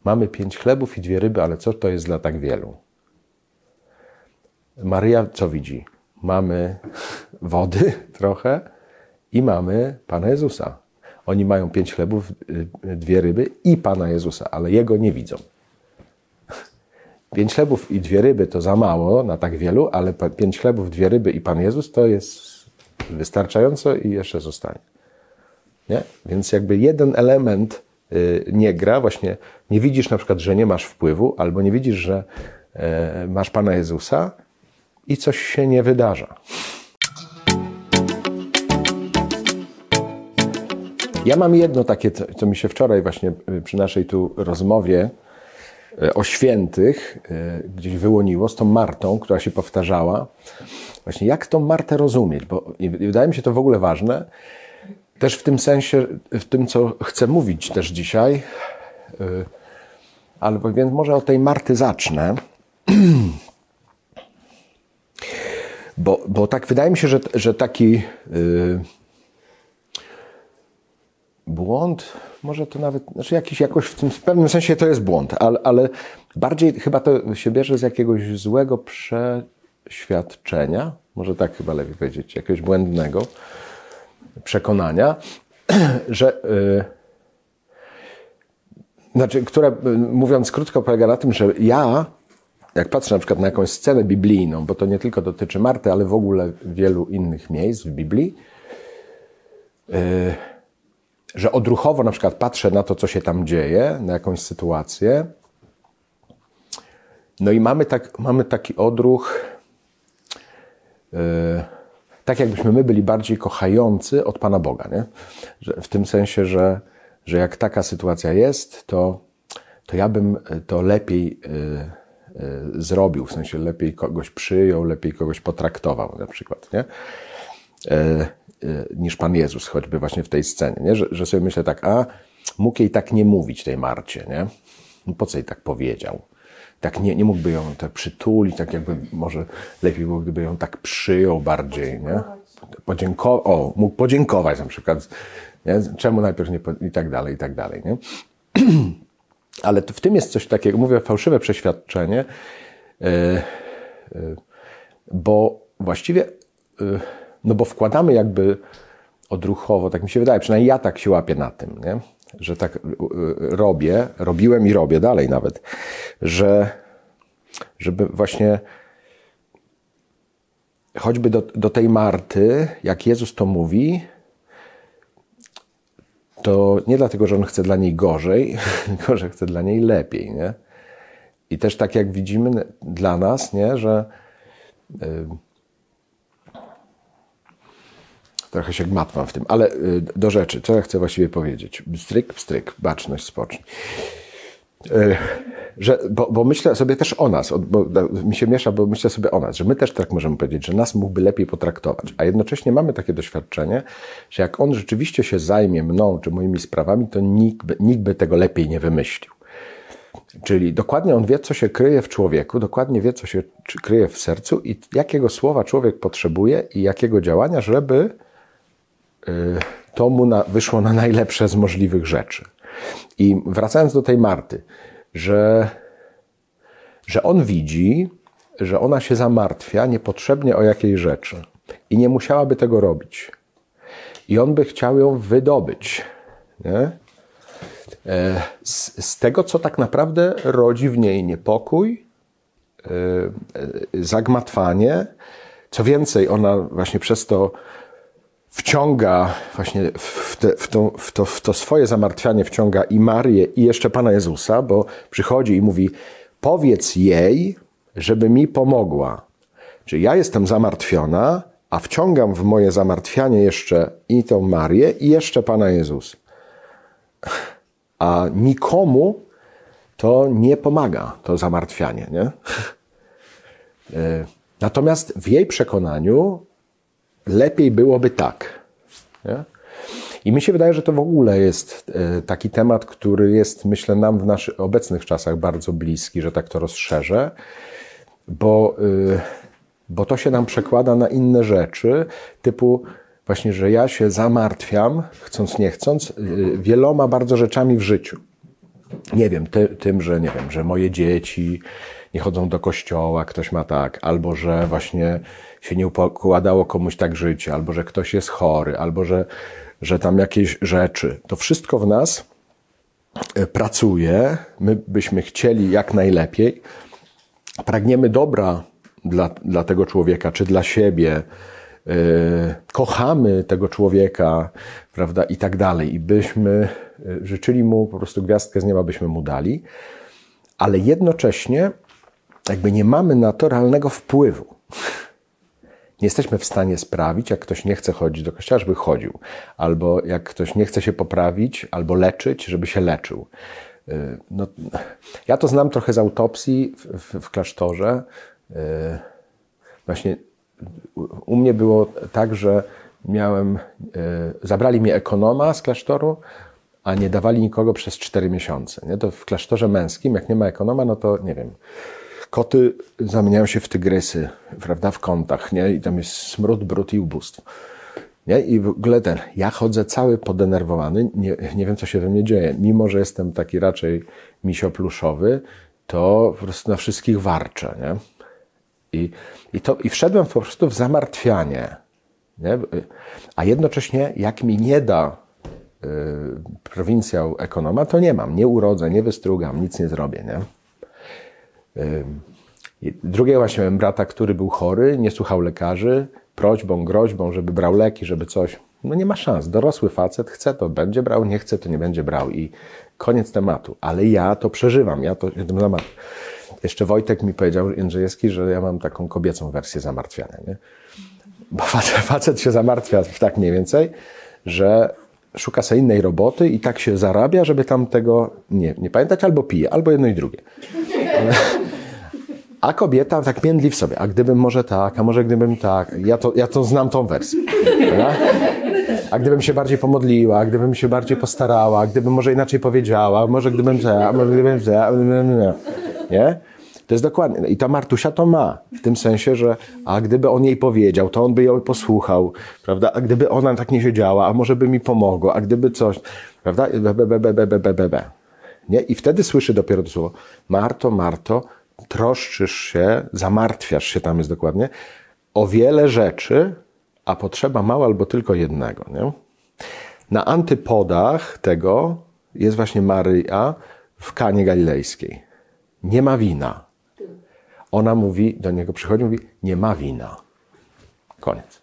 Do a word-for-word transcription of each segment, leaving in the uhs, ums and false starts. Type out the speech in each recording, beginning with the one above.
Mamy pięć chlebów i dwie ryby, ale co to jest dla tak wielu? Maryja co widzi? Mamy wody trochę i mamy Pana Jezusa. Oni mają pięć chlebów, dwie ryby i Pana Jezusa, ale Jego nie widzą. Pięć chlebów i dwie ryby to za mało na tak wielu, ale pięć chlebów, dwie ryby i Pan Jezus to jest wystarczająco i jeszcze zostanie. Nie? Więc jakby jeden element nie gra, właśnie nie widzisz na przykład, że nie masz wpływu, albo nie widzisz, że masz Pana Jezusa i coś się nie wydarza. Ja mam jedno takie, co mi się wczoraj właśnie przy naszej tu rozmowie o świętych gdzieś wyłoniło z tą Martą, która się powtarzała. Właśnie jak tą Martę rozumieć, bo wydaje mi się to w ogóle ważne. Też w tym sensie, w tym, co chcę mówić też dzisiaj, ale więc może od tej Marty zacznę. Bo, bo tak wydaje mi się, że, że taki yy, błąd, może to nawet, znaczy jakiś jakoś w tym w pewnym sensie to jest błąd, ale, ale bardziej chyba to się bierze z jakiegoś złego przeświadczenia, może tak chyba lepiej powiedzieć, jakiegoś błędnego przekonania, że yy, znaczy, które mówiąc krótko polega na tym, że ja jak patrzę na przykład na jakąś scenę biblijną, bo to nie tylko dotyczy Marty, ale w ogóle wielu innych miejsc w Biblii, yy, że odruchowo na przykład patrzę na to, co się tam dzieje, na jakąś sytuację, no i mamy, tak, mamy taki odruch, yy, tak jakbyśmy my byli bardziej kochający od Pana Boga, nie? Że w tym sensie, że, że jak taka sytuacja jest, to, to ja bym to lepiej yy, zrobił, w sensie lepiej kogoś przyjął, lepiej kogoś potraktował na przykład, nie? E, e, niż Pan Jezus, choćby właśnie w tej scenie, nie? Że, że sobie myślę tak, a mógł jej tak nie mówić tej Marcie, nie? No po co jej tak powiedział? Tak nie, nie mógłby ją tak przytulić, tak jakby może lepiej było, gdyby ją tak przyjął bardziej, nie? Podziękował, o, mógł podziękować na przykład, nie? Czemu najpierw nie, i tak dalej, i tak dalej, nie? Ale w tym jest coś takiego, mówię, fałszywe przeświadczenie, bo właściwie, no bo wkładamy jakby odruchowo, tak mi się wydaje, przynajmniej ja tak się łapię na tym, nie? Że tak robię, robiłem i robię dalej nawet, że żeby właśnie choćby do, do tej Marty, jak Jezus to mówi, to nie dlatego, że On chce dla niej gorzej, tylko że chce dla niej lepiej, nie? I też tak jak widzimy dla nas, nie? Że yy, trochę się gmatwam w tym, ale yy, do rzeczy, co ja chcę właściwie powiedzieć? Bstryk, bstryk, baczność, spocznij. Yy, że, bo, bo myślę sobie też o nas, bo mi się miesza, bo myślę sobie o nas, że my też tak możemy powiedzieć, że nas mógłby lepiej potraktować, a jednocześnie mamy takie doświadczenie, że jak On rzeczywiście się zajmie mną czy moimi sprawami, to nikt by, nikt by tego lepiej nie wymyślił. Czyli dokładnie On wie, co się kryje w człowieku, dokładnie wie, co się kryje w sercu i jakiego słowa człowiek potrzebuje i jakiego działania, żeby yy, to mu na, wyszło na najlepsze z możliwych rzeczy. I wracając do tej Marty, że, że On widzi, że ona się zamartwia niepotrzebnie o jakiej rzeczy i nie musiałaby tego robić. I On by chciał ją wydobyć, nie? Z, z tego, co tak naprawdę rodzi w niej niepokój, zagmatwanie. Co więcej, ona właśnie przez to wciąga właśnie w, te, w, to, w, to, w to swoje zamartwianie wciąga i Marię, i jeszcze Pana Jezusa, bo przychodzi i mówi, powiedz jej, żeby mi pomogła. Czyli ja jestem zamartwiona, a wciągam w moje zamartwianie jeszcze i tą Marię, i jeszcze Pana Jezusa. A nikomu to nie pomaga, to zamartwianie, nie? Natomiast w jej przekonaniu lepiej byłoby tak. Nie? I mi się wydaje, że to w ogóle jest taki temat, który jest, myślę, nam w naszych obecnych czasach bardzo bliski, że tak to rozszerzę, bo, bo to się nam przekłada na inne rzeczy, typu właśnie, że ja się zamartwiam, chcąc nie chcąc, wieloma bardzo rzeczami w życiu. nie wiem, ty, tym, że nie wiem, że moje dzieci nie chodzą do kościoła, ktoś ma tak, albo że właśnie się nie układało komuś tak życie, albo że ktoś jest chory, albo że, że tam jakieś rzeczy. To wszystko w nas pracuje, my byśmy chcieli jak najlepiej, pragniemy dobra dla, dla tego człowieka, czy dla siebie, yy, kochamy tego człowieka, prawda, i tak dalej. I byśmy życzyli mu po prostu gwiazdkę z nieba, byśmy mu dali, ale jednocześnie jakby nie mamy na to realnego wpływu. Nie jesteśmy w stanie sprawić, jak ktoś nie chce chodzić do kościoła, żeby chodził. Albo jak ktoś nie chce się poprawić, albo leczyć, żeby się leczył. No, ja to znam trochę z autopsji w, w, w klasztorze. Właśnie u mnie było tak, że miałem, zabrali mi ekonoma z klasztoru, a nie dawali nikogo przez cztery miesiące. Nie? To w klasztorze męskim, jak nie ma ekonoma, no to nie wiem, koty zamieniają się w tygrysy, prawda, w kątach, nie? I tam jest smród, brud i ubóstwo. Nie? I w ogóle ten, ja chodzę cały podenerwowany, nie, nie wiem, co się we mnie dzieje. Mimo że jestem taki raczej misio-pluszowy, to po prostu na wszystkich warczę, nie? I, i, to, i wszedłem po prostu w zamartwianie, nie? A jednocześnie, jak mi nie da yy, prowincjał ekonoma, to nie mam, nie urodzę, nie wystrugam, nic nie zrobię, nie? Drugiego właśnie miałem brata, który był chory, nie słuchał lekarzy, prośbą, groźbą, żeby brał leki, żeby coś. No nie ma szans. Dorosły facet chce, to będzie brał, nie chce, to nie będzie brał i koniec tematu. Ale ja to przeżywam, ja to jestem zamartwiony. Jeszcze Wojtek mi powiedział, Jędrzejewski, że ja mam taką kobiecą wersję zamartwiania, nie? Bo facet, facet się zamartwia tak mniej więcej, że szuka sobie innej roboty i tak się zarabia, żeby tam tego nie, nie pamiętać, albo pije, albo jedno i drugie. A kobieta tak międli w sobie, a gdybym może tak, a może gdybym tak, ja to, ja to znam tą wersję. Prawda? A gdybym się bardziej pomodliła, a gdybym się bardziej postarała, a gdybym może inaczej powiedziała, może gdybym za, a może gdybym za, nie? To jest dokładnie. I ta Martusia to ma. W tym sensie, że a gdyby on jej powiedział, to on by ją posłuchał, prawda? A gdyby ona tak nie siedziała, a może by mi pomogło, a gdyby coś, prawda? Be, be, be, be, be, be, be. Nie? I wtedy słyszy dopiero to słowo: Marto, Marto, troszczysz się, zamartwiasz się, tam jest dokładnie, o wiele rzeczy, a potrzeba mała albo tylko jednego. Nie? Na antypodach tego jest właśnie Maryja w Kanie Galilejskiej. Nie ma wina. Ona mówi, do niego przychodzi, mówi, nie ma wina. Koniec.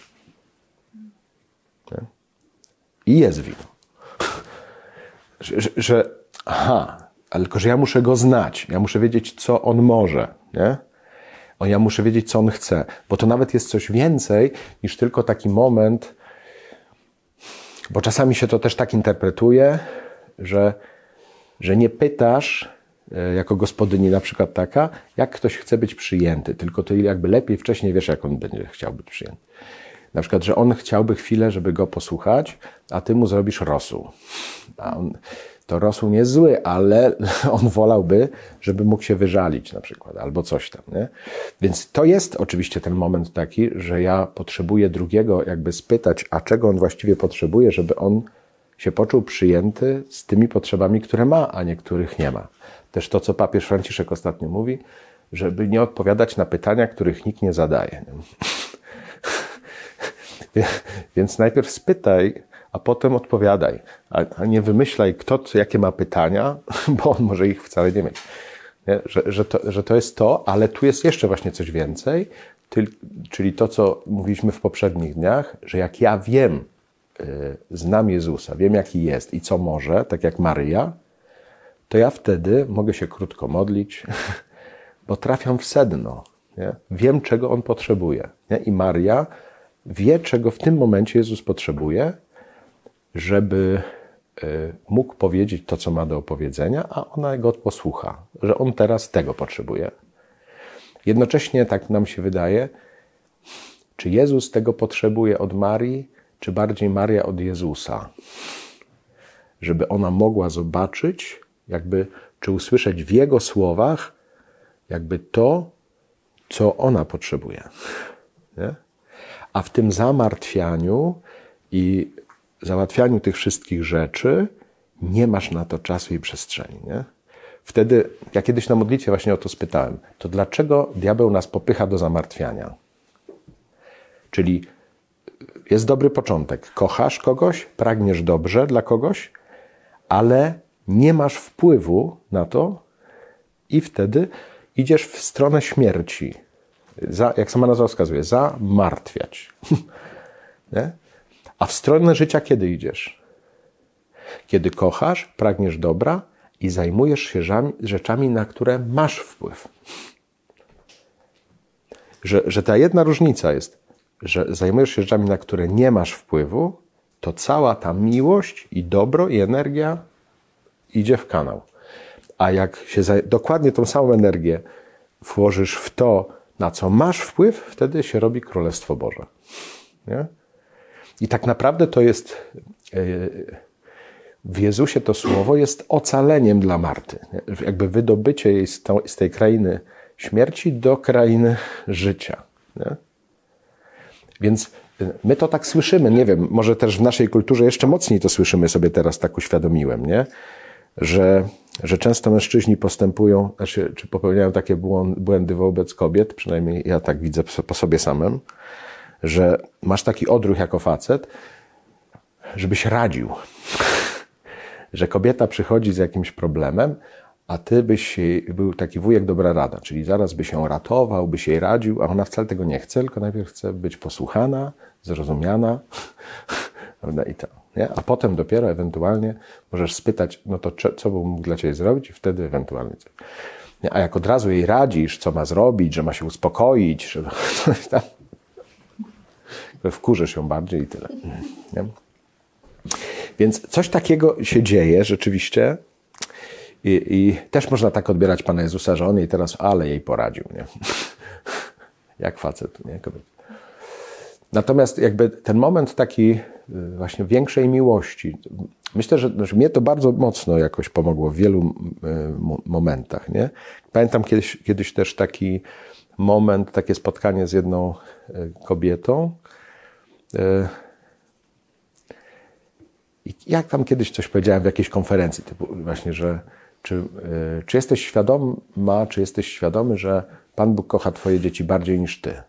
Nie? I jest wino. Że, że, że aha, ale tylko, że ja muszę go znać. Ja muszę wiedzieć, co on może. Nie? O, ja muszę wiedzieć, co on chce. Bo to nawet jest coś więcej niż tylko taki moment, bo czasami się to też tak interpretuje, że, że nie pytasz jako gospodyni na przykład taka, jak ktoś chce być przyjęty, tylko ty jakby lepiej wcześniej wiesz, jak on będzie chciał być przyjęty. Na przykład, że on chciałby chwilę, żeby go posłuchać, a ty mu zrobisz rosół. A on, to rosół nie jest zły, ale on wolałby, żeby mógł się wyżalić na przykład, albo coś tam, nie? Więc to jest oczywiście ten moment taki, że ja potrzebuję drugiego jakby spytać, a czego on właściwie potrzebuje, żeby on się poczuł przyjęty z tymi potrzebami, które ma, a niektórych nie ma. Też to, co papież Franciszek ostatnio mówi, żeby nie odpowiadać na pytania, których nikt nie zadaje. Więc najpierw spytaj, a potem odpowiadaj. A nie wymyślaj, kto jakie ma pytania, bo on może ich wcale nie mieć. Nie? Że, że, to, że to jest to, ale tu jest jeszcze właśnie coś więcej, czyli to, co mówiliśmy w poprzednich dniach, że jak ja wiem, znam Jezusa, wiem, jaki jest i co może, tak jak Maryja, to ja wtedy mogę się krótko modlić, bo trafiam w sedno. Nie? Wiem, czego On potrzebuje. Nie? I Maria wie, czego w tym momencie Jezus potrzebuje, żeby mógł powiedzieć to, co ma do opowiedzenia, a ona go posłucha, że On teraz tego potrzebuje. Jednocześnie tak nam się wydaje, czy Jezus tego potrzebuje od Marii, czy bardziej Maria od Jezusa, żeby ona mogła zobaczyć, jakby, czy usłyszeć w Jego słowach, jakby to, co ona potrzebuje. Nie? A w tym zamartwianiu i załatwianiu tych wszystkich rzeczy nie masz na to czasu i przestrzeni, nie? Wtedy, ja kiedyś na modlitwie właśnie o to spytałem, to dlaczego diabeł nas popycha do zamartwiania? Czyli jest dobry początek. Kochasz kogoś, pragniesz dobrze dla kogoś, ale nie masz wpływu na to i wtedy idziesz w stronę śmierci. Za, jak sama nazwa wskazuje, zamartwiać. Nie? A w stronę życia kiedy idziesz? Kiedy kochasz, pragniesz dobra i zajmujesz się rzeczami, na które masz wpływ. Że, że ta jedna różnica jest, że zajmujesz się rzeczami, na które nie masz wpływu, to cała ta miłość i dobro i energia idzie w kanał. A jak się za, dokładnie tą samą energię włożysz w to, na co masz wpływ, wtedy się robi Królestwo Boże. Nie? I tak naprawdę to jest, w Jezusie to słowo jest ocaleniem dla Marty. Jakby wydobycie jej z, to, z tej krainy śmierci do krainy życia. Nie? Więc my to tak słyszymy, nie wiem, może też w naszej kulturze jeszcze mocniej to słyszymy, sobie teraz tak uświadomiłem, nie? Że, że często mężczyźni postępują, znaczy, czy popełniają takie błędy wobec kobiet, przynajmniej ja tak widzę po sobie samym, że masz taki odruch jako facet, żebyś radził. Że kobieta przychodzi z jakimś problemem, a ty byś jej, był taki wujek dobra rada, czyli zaraz byś ją ratował, byś jej radził, a ona wcale tego nie chce, tylko najpierw chce być posłuchana, zrozumiana, prawda, i to. Nie? A potem dopiero ewentualnie możesz spytać, no to co bym mógł dla ciebie zrobić i wtedy ewentualnie coś. Nie? A jak od razu jej radzisz, co ma zrobić, że ma się uspokoić, że coś tam, wkurzysz ją bardziej i tyle. Nie? Więc coś takiego się dzieje rzeczywiście i, i też można tak odbierać Pana Jezusa, że On jej teraz, ale jej poradził, nie? Jak facet, nie? Kobieta. Natomiast jakby ten moment taki właśnie większej miłości, myślę, że, że mnie to bardzo mocno jakoś pomogło w wielu momentach, nie? Pamiętam kiedyś, kiedyś też taki moment, takie spotkanie z jedną kobietą. I jak tam kiedyś coś powiedziałem w jakiejś konferencji, typu właśnie, że czy, czy jesteś świadoma, czy jesteś świadomy, że Pan Bóg kocha twoje dzieci bardziej niż ty?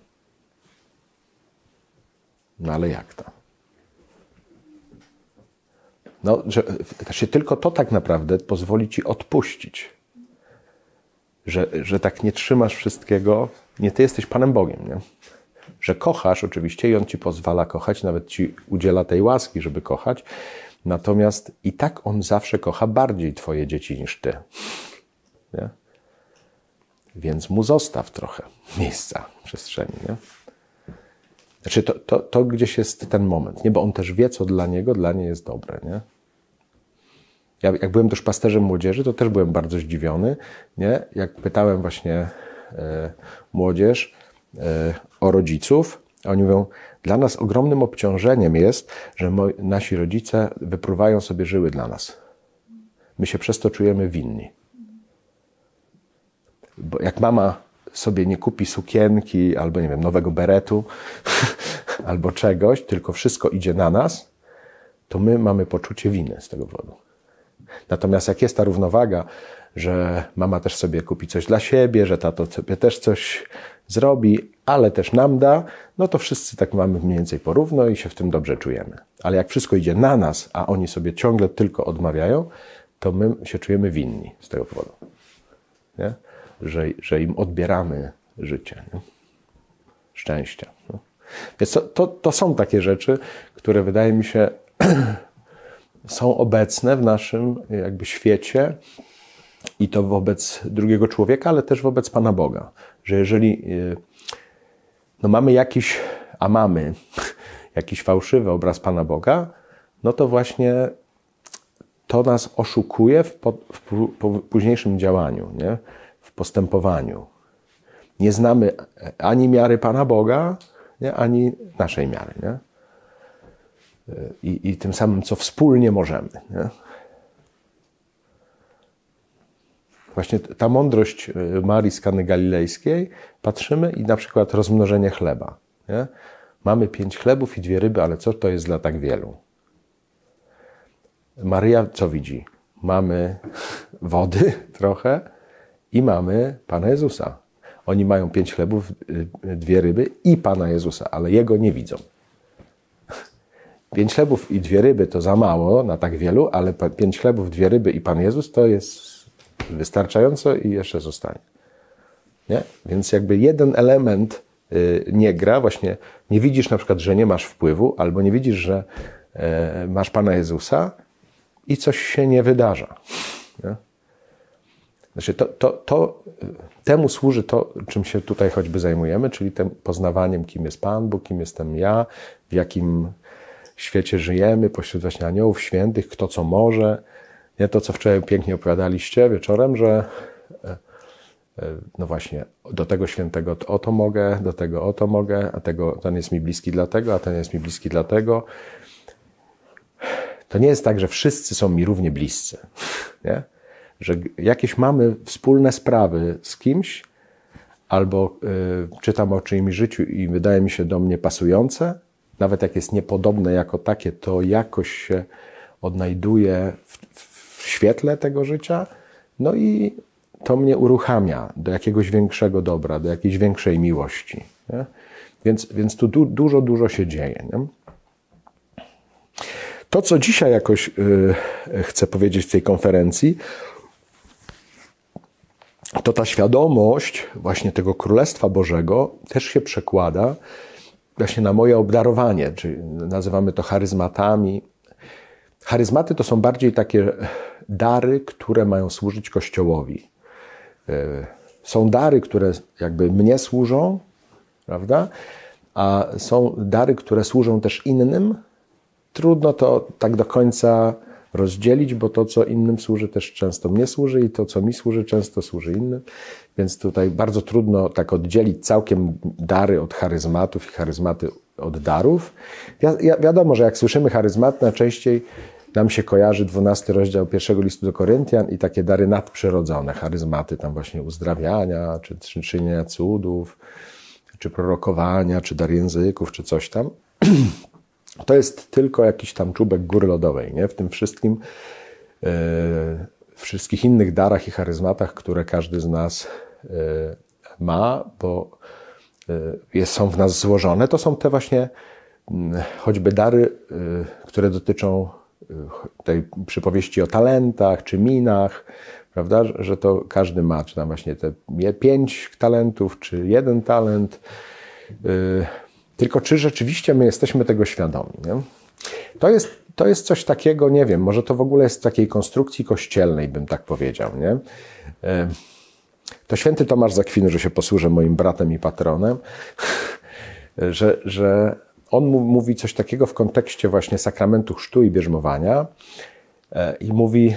No ale jak to? No, że, że tylko to tak naprawdę pozwoli ci odpuścić. Że, że tak nie trzymasz wszystkiego, nie ty jesteś Panem Bogiem, nie? Że kochasz oczywiście i On ci pozwala kochać, nawet ci udziela tej łaski, żeby kochać, natomiast i tak On zawsze kocha bardziej twoje dzieci niż ty. Nie? Więc Mu zostaw trochę miejsca, przestrzeni, nie? Znaczy to, to, to gdzieś jest ten moment, nie? Bo On też wie, co dla Niego, dla niej jest dobre, nie? Ja, jak byłem też pasterzem młodzieży, to też byłem bardzo zdziwiony, nie? Jak pytałem właśnie e, młodzież e, o rodziców, a oni mówią, dla nas ogromnym obciążeniem jest, że moi, nasi rodzice wypruwają sobie żyły dla nas. My się przez to czujemy winni. Bo jak mama sobie nie kupi sukienki, albo nie wiem, nowego beretu, albo czegoś, tylko wszystko idzie na nas, to my mamy poczucie winy z tego powodu. Natomiast jak jest ta równowaga, że mama też sobie kupi coś dla siebie, że tato sobie też coś zrobi, ale też nam da, no to wszyscy tak mamy mniej więcej porówno i się w tym dobrze czujemy. Ale jak wszystko idzie na nas, a oni sobie ciągle tylko odmawiają, to my się czujemy winni z tego powodu. Nie? Że, że im odbieramy życie, nie? Szczęścia. No. Więc to, to, to są takie rzeczy, które wydaje mi się są obecne w naszym jakby świecie i to wobec drugiego człowieka, ale też wobec Pana Boga. Że jeżeli no mamy jakiś, a mamy jakiś fałszywy obraz Pana Boga, no to właśnie to nas oszukuje w, po, w późniejszym działaniu, nie? W postępowaniu. Nie znamy ani miary Pana Boga, nie? Ani naszej miary, nie? I, i tym samym, co wspólnie możemy, nie? Właśnie ta mądrość Marii z Kany Galilejskiej, patrzymy i na przykład rozmnożenie chleba, nie? Mamy pięć chlebów i dwie ryby, ale co to jest dla tak wielu? Maryja co widzi? Mamy wody trochę i mamy Pana Jezusa. Oni mają pięć chlebów, dwie ryby i Pana Jezusa, ale Jego nie widzą. Pięć chlebów i dwie ryby to za mało na tak wielu, ale pięć chlebów, dwie ryby i Pan Jezus to jest wystarczająco i jeszcze zostanie. Nie? Więc jakby jeden element nie gra, właśnie nie widzisz na przykład, że nie masz wpływu, albo nie widzisz, że masz Pana Jezusa i coś się nie wydarza. Nie? Znaczy to, to, to, temu służy to, czym się tutaj choćby zajmujemy, czyli tym poznawaniem, kim jest Pan Bóg, kim jestem ja, w jakim świecie żyjemy, pośród właśnie aniołów świętych, kto co może. Nie to, co wczoraj pięknie opowiadaliście wieczorem, że no właśnie, do tego świętego o to mogę, do tego o to mogę, a tego, ten jest mi bliski dlatego, a ten jest mi bliski dlatego. To nie jest tak, że wszyscy są mi równie bliscy, nie? Że jakieś mamy wspólne sprawy z kimś, albo y, czytam o czyimś życiu i wydaje mi się do mnie pasujące, nawet jak jest niepodobne jako takie, to jakoś się odnajduje w, w świetle tego życia, no i to mnie uruchamia do jakiegoś większego dobra, do jakiejś większej miłości. Nie? Więc, więc tu du, dużo, dużo się dzieje. Nie? To, co dzisiaj jakoś y, chcę powiedzieć w tej konferencji, to ta świadomość właśnie tego Królestwa Bożego też się przekłada właśnie na moje obdarowanie, czyli nazywamy to charyzmatami. Charyzmaty to są bardziej takie dary, które mają służyć Kościołowi. Są dary, które jakby mnie służą, prawda? A są dary, które służą też innym. Trudno to tak do końca rozdzielić, bo to, co innym służy, też często mnie służy i to, co mi służy, często służy innym. Więc tutaj bardzo trudno tak oddzielić całkiem dary od charyzmatów i charyzmaty od darów. Wi wiadomo, że jak słyszymy charyzmat, najczęściej nam się kojarzy dwunasty rozdział pierwszego listu do Koryntian i takie dary nadprzyrodzone, charyzmaty tam właśnie uzdrawiania, czy, czy czynienia cudów, czy prorokowania, czy dar języków, czy coś tam. To jest tylko jakiś tam czubek góry lodowej, nie? W tym wszystkim, yy, wszystkich innych darach i charyzmatach, które każdy z nas yy, ma, bo yy, jest, są w nas złożone, to są te właśnie yy, choćby dary, yy, które dotyczą yy, tej przypowieści o talentach, czy minach, prawda? Że to każdy ma, czy tam właśnie te pięć talentów, czy jeden talent, yy, tylko czy rzeczywiście my jesteśmy tego świadomi? Nie? To jest, to jest coś takiego, nie wiem, może to w ogóle jest w takiej konstrukcji kościelnej, bym tak powiedział. Nie? To święty Tomasz z Akwinu, że się posłużę moim bratem i patronem, że, że on mówi coś takiego w kontekście właśnie sakramentu chrztu i bierzmowania i mówi,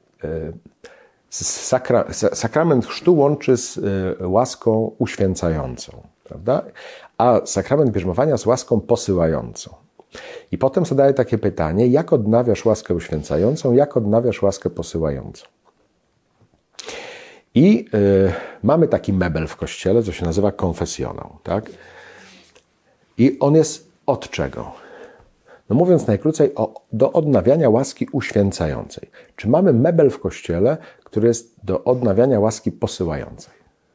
sakra, sakrament chrztu łączy z łaską uświęcającą, prawda? A sakrament bierzmowania z łaską posyłającą. I potem zadaje takie pytanie, jak odnawiasz łaskę uświęcającą, jak odnawiasz łaskę posyłającą? I y, mamy taki mebel w kościele, co się nazywa konfesjonał, tak? I on jest od czego? No mówiąc najkrócej, o, do odnawiania łaski uświęcającej. Czy mamy mebel w kościele, który jest do odnawiania łaski posyłającej?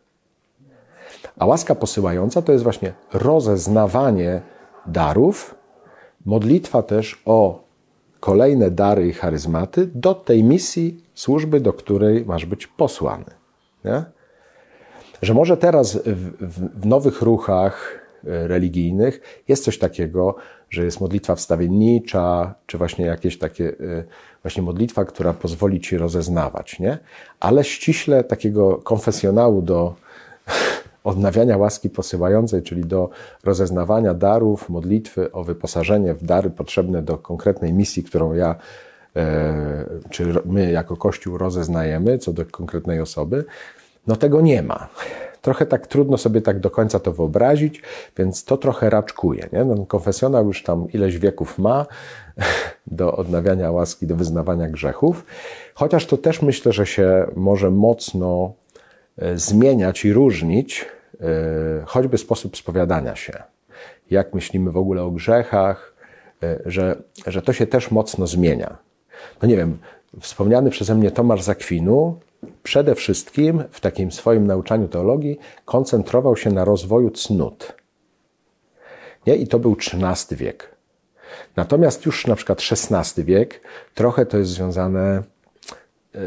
A łaska posyłająca to jest właśnie rozeznawanie darów, modlitwa też o kolejne dary i charyzmaty do tej misji służby, do której masz być posłany. Nie? Że może teraz w, w, w nowych ruchach religijnych jest coś takiego, że jest modlitwa wstawiennicza, czy właśnie jakieś takie właśnie modlitwa, która pozwoli ci rozeznawać, nie? Ale ściśle takiego konfesjonału do odnawiania łaski posyłającej, czyli do rozeznawania darów, modlitwy o wyposażenie w dary potrzebne do konkretnej misji, którą ja, e, czy my jako Kościół rozeznajemy co do konkretnej osoby, no tego nie ma. Trochę tak trudno sobie tak do końca to wyobrazić, więc to trochę raczkuje. Nie? No, konfesjonał już tam ileś wieków ma do odnawiania łaski, do wyznawania grzechów, chociaż to też myślę, że się może mocno zmieniać i różnić choćby sposób spowiadania się. Jak myślimy w ogóle o grzechach, że, że to się też mocno zmienia. no nie wiem, wspomniany przeze mnie Tomasz z Akwinu przede wszystkim w takim swoim nauczaniu teologii koncentrował się na rozwoju cnót. Nie? I to był trzynasty wiek. Natomiast już na przykład szesnasty wiek, trochę to jest związane yy,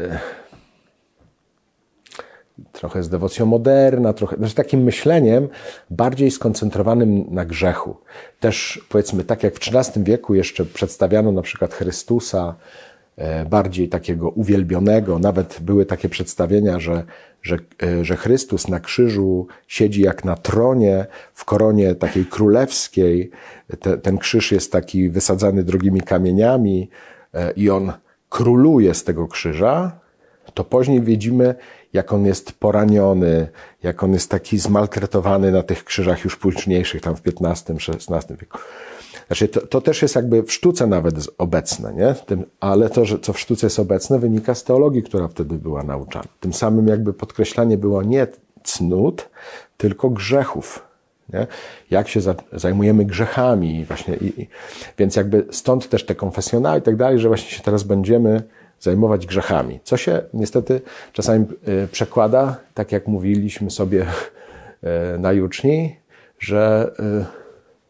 trochę z dewocją moderna, trochę z takim myśleniem bardziej skoncentrowanym na grzechu. Też powiedzmy, tak jak w trzynastym wieku jeszcze przedstawiano na przykład Chrystusa bardziej takiego uwielbionego, nawet były takie przedstawienia, że, że, że Chrystus na krzyżu siedzi jak na tronie, w koronie takiej królewskiej, Te, ten krzyż jest taki wysadzany drogimi kamieniami i on króluje z tego krzyża, to później widzimy, jak on jest poraniony, jak on jest taki zmaltretowany na tych krzyżach już późniejszych, tam w piętnastym, szesnastym wieku. Znaczy, to, to też jest jakby w sztuce nawet obecne, nie? Tym, ale to, że co w sztuce jest obecne, wynika z teologii, która wtedy była nauczana. Tym samym jakby podkreślanie było nie cnót, tylko grzechów. Nie? Jak się za, zajmujemy grzechami właśnie. I, i, więc jakby stąd też te konfesjonały i tak dalej, że właśnie się teraz będziemy zajmować grzechami. Co się niestety czasami y, przekłada, tak jak mówiliśmy sobie y, na juczni, że y,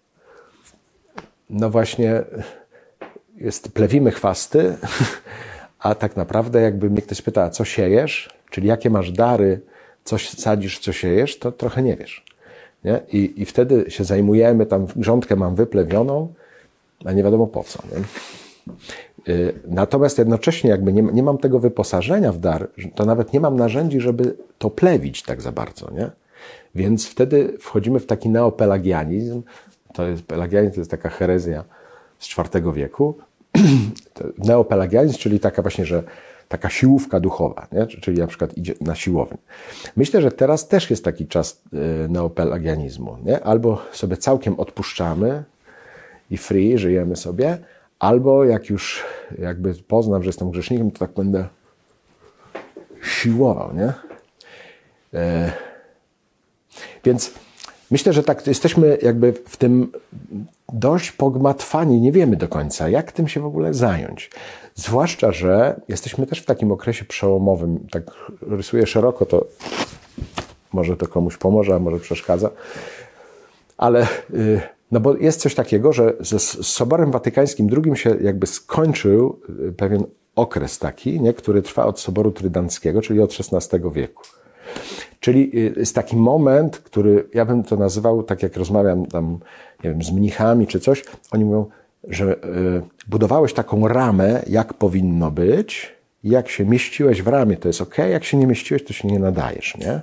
no właśnie jest, plewimy chwasty, a tak naprawdę jakby mnie ktoś pyta, co siejesz, czyli jakie masz dary, coś sadzisz, co siejesz, to trochę nie wiesz. Nie? I, I wtedy się zajmujemy, tam grządkę mam wyplewioną, a nie wiadomo po co. Nie? Natomiast jednocześnie jakby nie, nie mam tego wyposażenia w dar, to nawet nie mam narzędzi, żeby to plewić tak za bardzo. Nie? Więc wtedy wchodzimy w taki neopelagianizm. To jest, pelagianizm to jest taka herezja z czwartego wieku. Neopelagianizm, czyli taka właśnie, że taka siłówka duchowa, nie? Czyli na przykład idzie na siłownię. Myślę, że teraz też jest taki czas neopelagianizmu. Nie? Albo sobie całkiem odpuszczamy i free, żyjemy sobie, albo jak już jakby poznam, że jestem grzesznikiem, to tak będę siłował, nie? E... Więc myślę, że tak jesteśmy jakby w tym dość pogmatwani, nie wiemy do końca, jak tym się w ogóle zająć. Zwłaszcza, że jesteśmy też w takim okresie przełomowym, tak rysuję szeroko, to może to komuś pomoże, a może przeszkadza, ale no bo jest coś takiego, że z Soborem Watykańskim drugim się jakby skończył pewien okres taki, nie, który trwa od Soboru Trydanckiego, czyli od szesnastego wieku. Czyli jest taki moment, który ja bym to nazywał, tak jak rozmawiam tam, nie wiem, z mnichami czy coś, oni mówią, że y, budowałeś taką ramę, jak powinno być, i jak się mieściłeś w ramie, to jest ok, jak się nie mieściłeś, to się nie nadajesz, nie?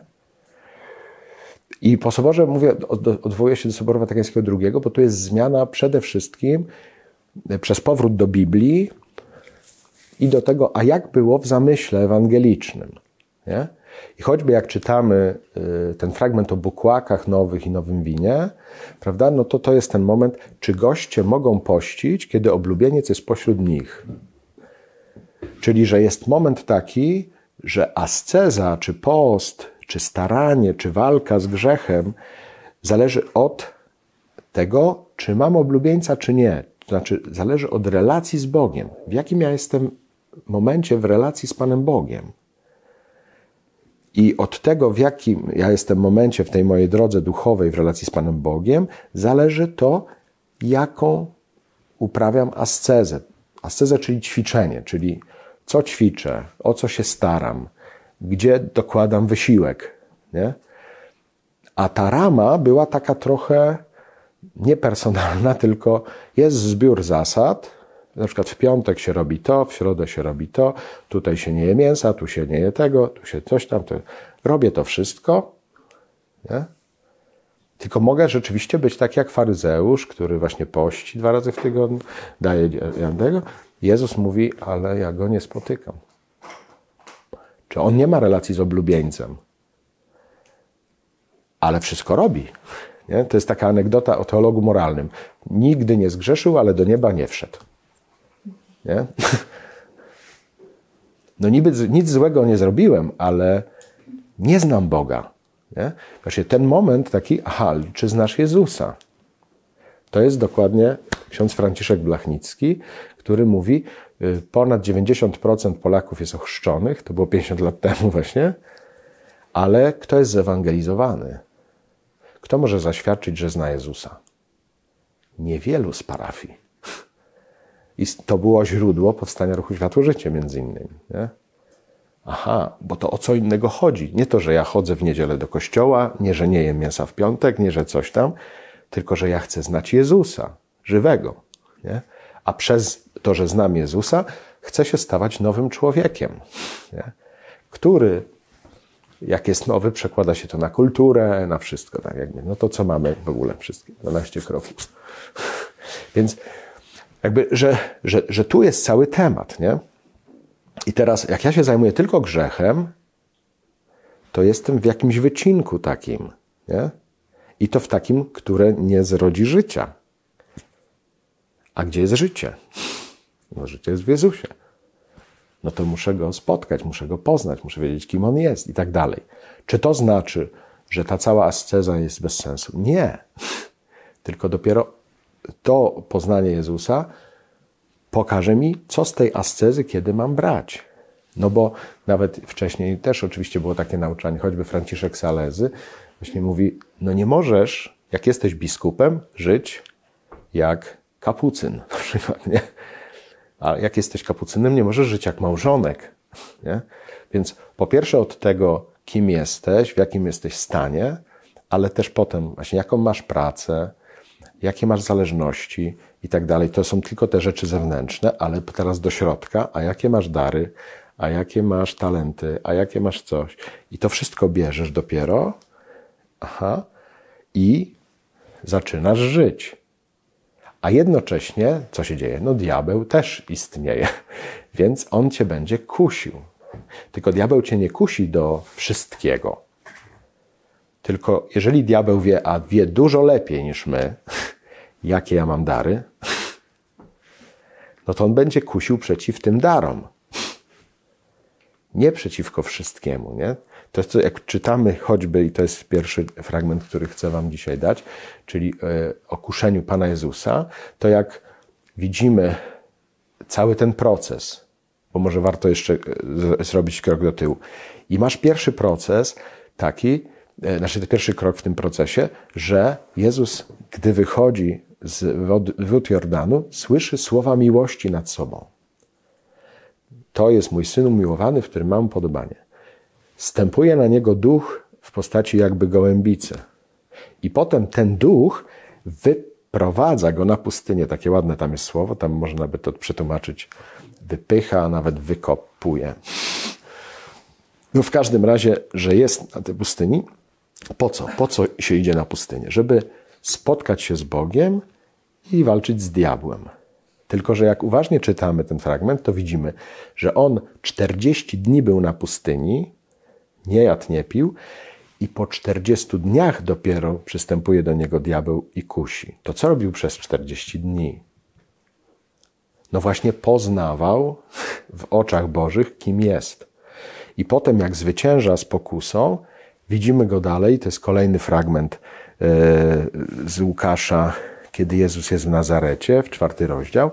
I po Soborze, mówię, od, odwołuję się do Soboru Watykańskiego drugiego, bo tu jest zmiana przede wszystkim przez powrót do Biblii i do tego, a jak było w zamyśle ewangelicznym, nie? I choćby jak czytamy ten fragment o bukłakach nowych i nowym winie, prawda, no to to jest ten moment, czy goście mogą pościć, kiedy oblubieniec jest pośród nich. Czyli, że jest moment taki, że asceza, czy post, czy staranie, czy walka z grzechem zależy od tego, czy mam oblubieńca, czy nie. To znaczy, zależy od relacji z Bogiem. W jakim ja jestem momencie w relacji z Panem Bogiem. I od tego, w jakim ja jestem momencie w tej mojej drodze duchowej w relacji z Panem Bogiem, zależy to, jaką uprawiam ascezę. Ascezę, czyli ćwiczenie, czyli co ćwiczę, o co się staram, gdzie dokładam wysiłek. Nie? A ta rama była taka trochę niepersonalna, tylko jest zbiór zasad. Na przykład w piątek się robi to, w środę się robi to, tutaj się nie je mięsa, tu się nie je tego, tu się coś tam. To... Robię to wszystko, nie? Tylko mogę rzeczywiście być tak jak faryzeusz, który właśnie pości dwa razy w tygodniu, daje tego. Jezus mówi, ale ja go nie spotykam. Czy on nie ma relacji z oblubieńcem? Ale wszystko robi. Nie? To jest taka anegdota o teologu moralnym. Nigdy nie zgrzeszył, ale do nieba nie wszedł. Nie? No niby nic złego nie zrobiłem, ale nie znam Boga. Nie? Właśnie ten moment taki, aha, czy znasz Jezusa? To jest dokładnie ksiądz Franciszek Blachnicki, który mówi, ponad dziewięćdziesiąt procent Polaków jest ochrzczonych, to było pięćdziesiąt lat temu właśnie, ale kto jest zewangelizowany? Kto może zaświadczyć, że zna Jezusa? Niewielu z parafii. I to było źródło powstania Ruchu Światło Życie między innymi. Nie? Aha, bo to o co innego chodzi. Nie to, że ja chodzę w niedzielę do kościoła, nie, że nie jem mięsa w piątek, nie, że coś tam, tylko, że ja chcę znać Jezusa, żywego. Nie? A przez to, że znam Jezusa, chcę się stawać nowym człowiekiem, nie? Który, jak jest nowy, przekłada się to na kulturę, na wszystko. Tak jakby. No to co mamy w ogóle wszystkie? dwanaście kroków. Więc jakby, że, że, że tu jest cały temat, nie? I teraz, jak ja się zajmuję tylko grzechem, to jestem w jakimś wycinku takim, nie? I to w takim, które nie zrodzi życia. A gdzie jest życie? No, życie jest w Jezusie. No to muszę Go spotkać, muszę Go poznać, muszę wiedzieć, kim On jest i tak dalej. Czy to znaczy, że ta cała asceza jest bez sensu? Nie. Tylko dopiero to poznanie Jezusa pokaże mi, co z tej ascezy kiedy mam brać. No bo nawet wcześniej też oczywiście było takie nauczanie, choćby Franciszek Salezy właśnie mówi, no nie możesz, jak jesteś biskupem, żyć jak kapucyn na przykład, nie? A jak jesteś kapucynem, nie możesz żyć jak małżonek, nie? Więc po pierwsze od tego, kim jesteś, w jakim jesteś stanie, ale też potem właśnie jaką masz pracę, jakie masz zależności i tak dalej. To są tylko te rzeczy zewnętrzne, ale teraz do środka, a jakie masz dary, a jakie masz talenty, a jakie masz coś. I to wszystko bierzesz dopiero, aha, i zaczynasz żyć. A jednocześnie, co się dzieje? No diabeł też istnieje, więc on cię będzie kusił. Tylko diabeł cię nie kusi do wszystkiego. Tylko jeżeli diabeł wie, a wie dużo lepiej niż my, jakie ja mam dary, no to on będzie kusił przeciw tym darom. Nie przeciwko wszystkiemu, nie? To jest to, jak czytamy choćby, i to jest pierwszy fragment, który chcę wam dzisiaj dać, czyli o kuszeniu Pana Jezusa, to jak widzimy cały ten proces, bo może warto jeszcze zrobić krok do tyłu. I masz pierwszy proces taki, znaczy ten pierwszy krok w tym procesie, że Jezus, gdy wychodzi z wód, wód Jordanu, słyszy słowa miłości nad sobą. To jest mój Syn umiłowany, w którym mam upodobanie. Stępuje na niego duch w postaci jakby gołębicy. I potem ten duch wyprowadza go na pustynię. Takie ładne tam jest słowo, tam można by to przetłumaczyć. Wypycha, a nawet wykopuje. No w każdym razie, że jest na tej pustyni. Po co? Po co się idzie na pustynię? Żeby spotkać się z Bogiem i walczyć z diabłem. Tylko że jak uważnie czytamy ten fragment, to widzimy, że on czterdzieści dni był na pustyni, nie jadł, nie pił i po czterdziestu dniach dopiero przystępuje do niego diabeł i kusi. To co robił przez czterdzieści dni? No właśnie poznawał w oczach Bożych, kim jest. I potem jak zwycięża z pokusą, widzimy go dalej, to jest kolejny fragment z Łukasza, kiedy Jezus jest w Nazarecie, w czwarty rozdział,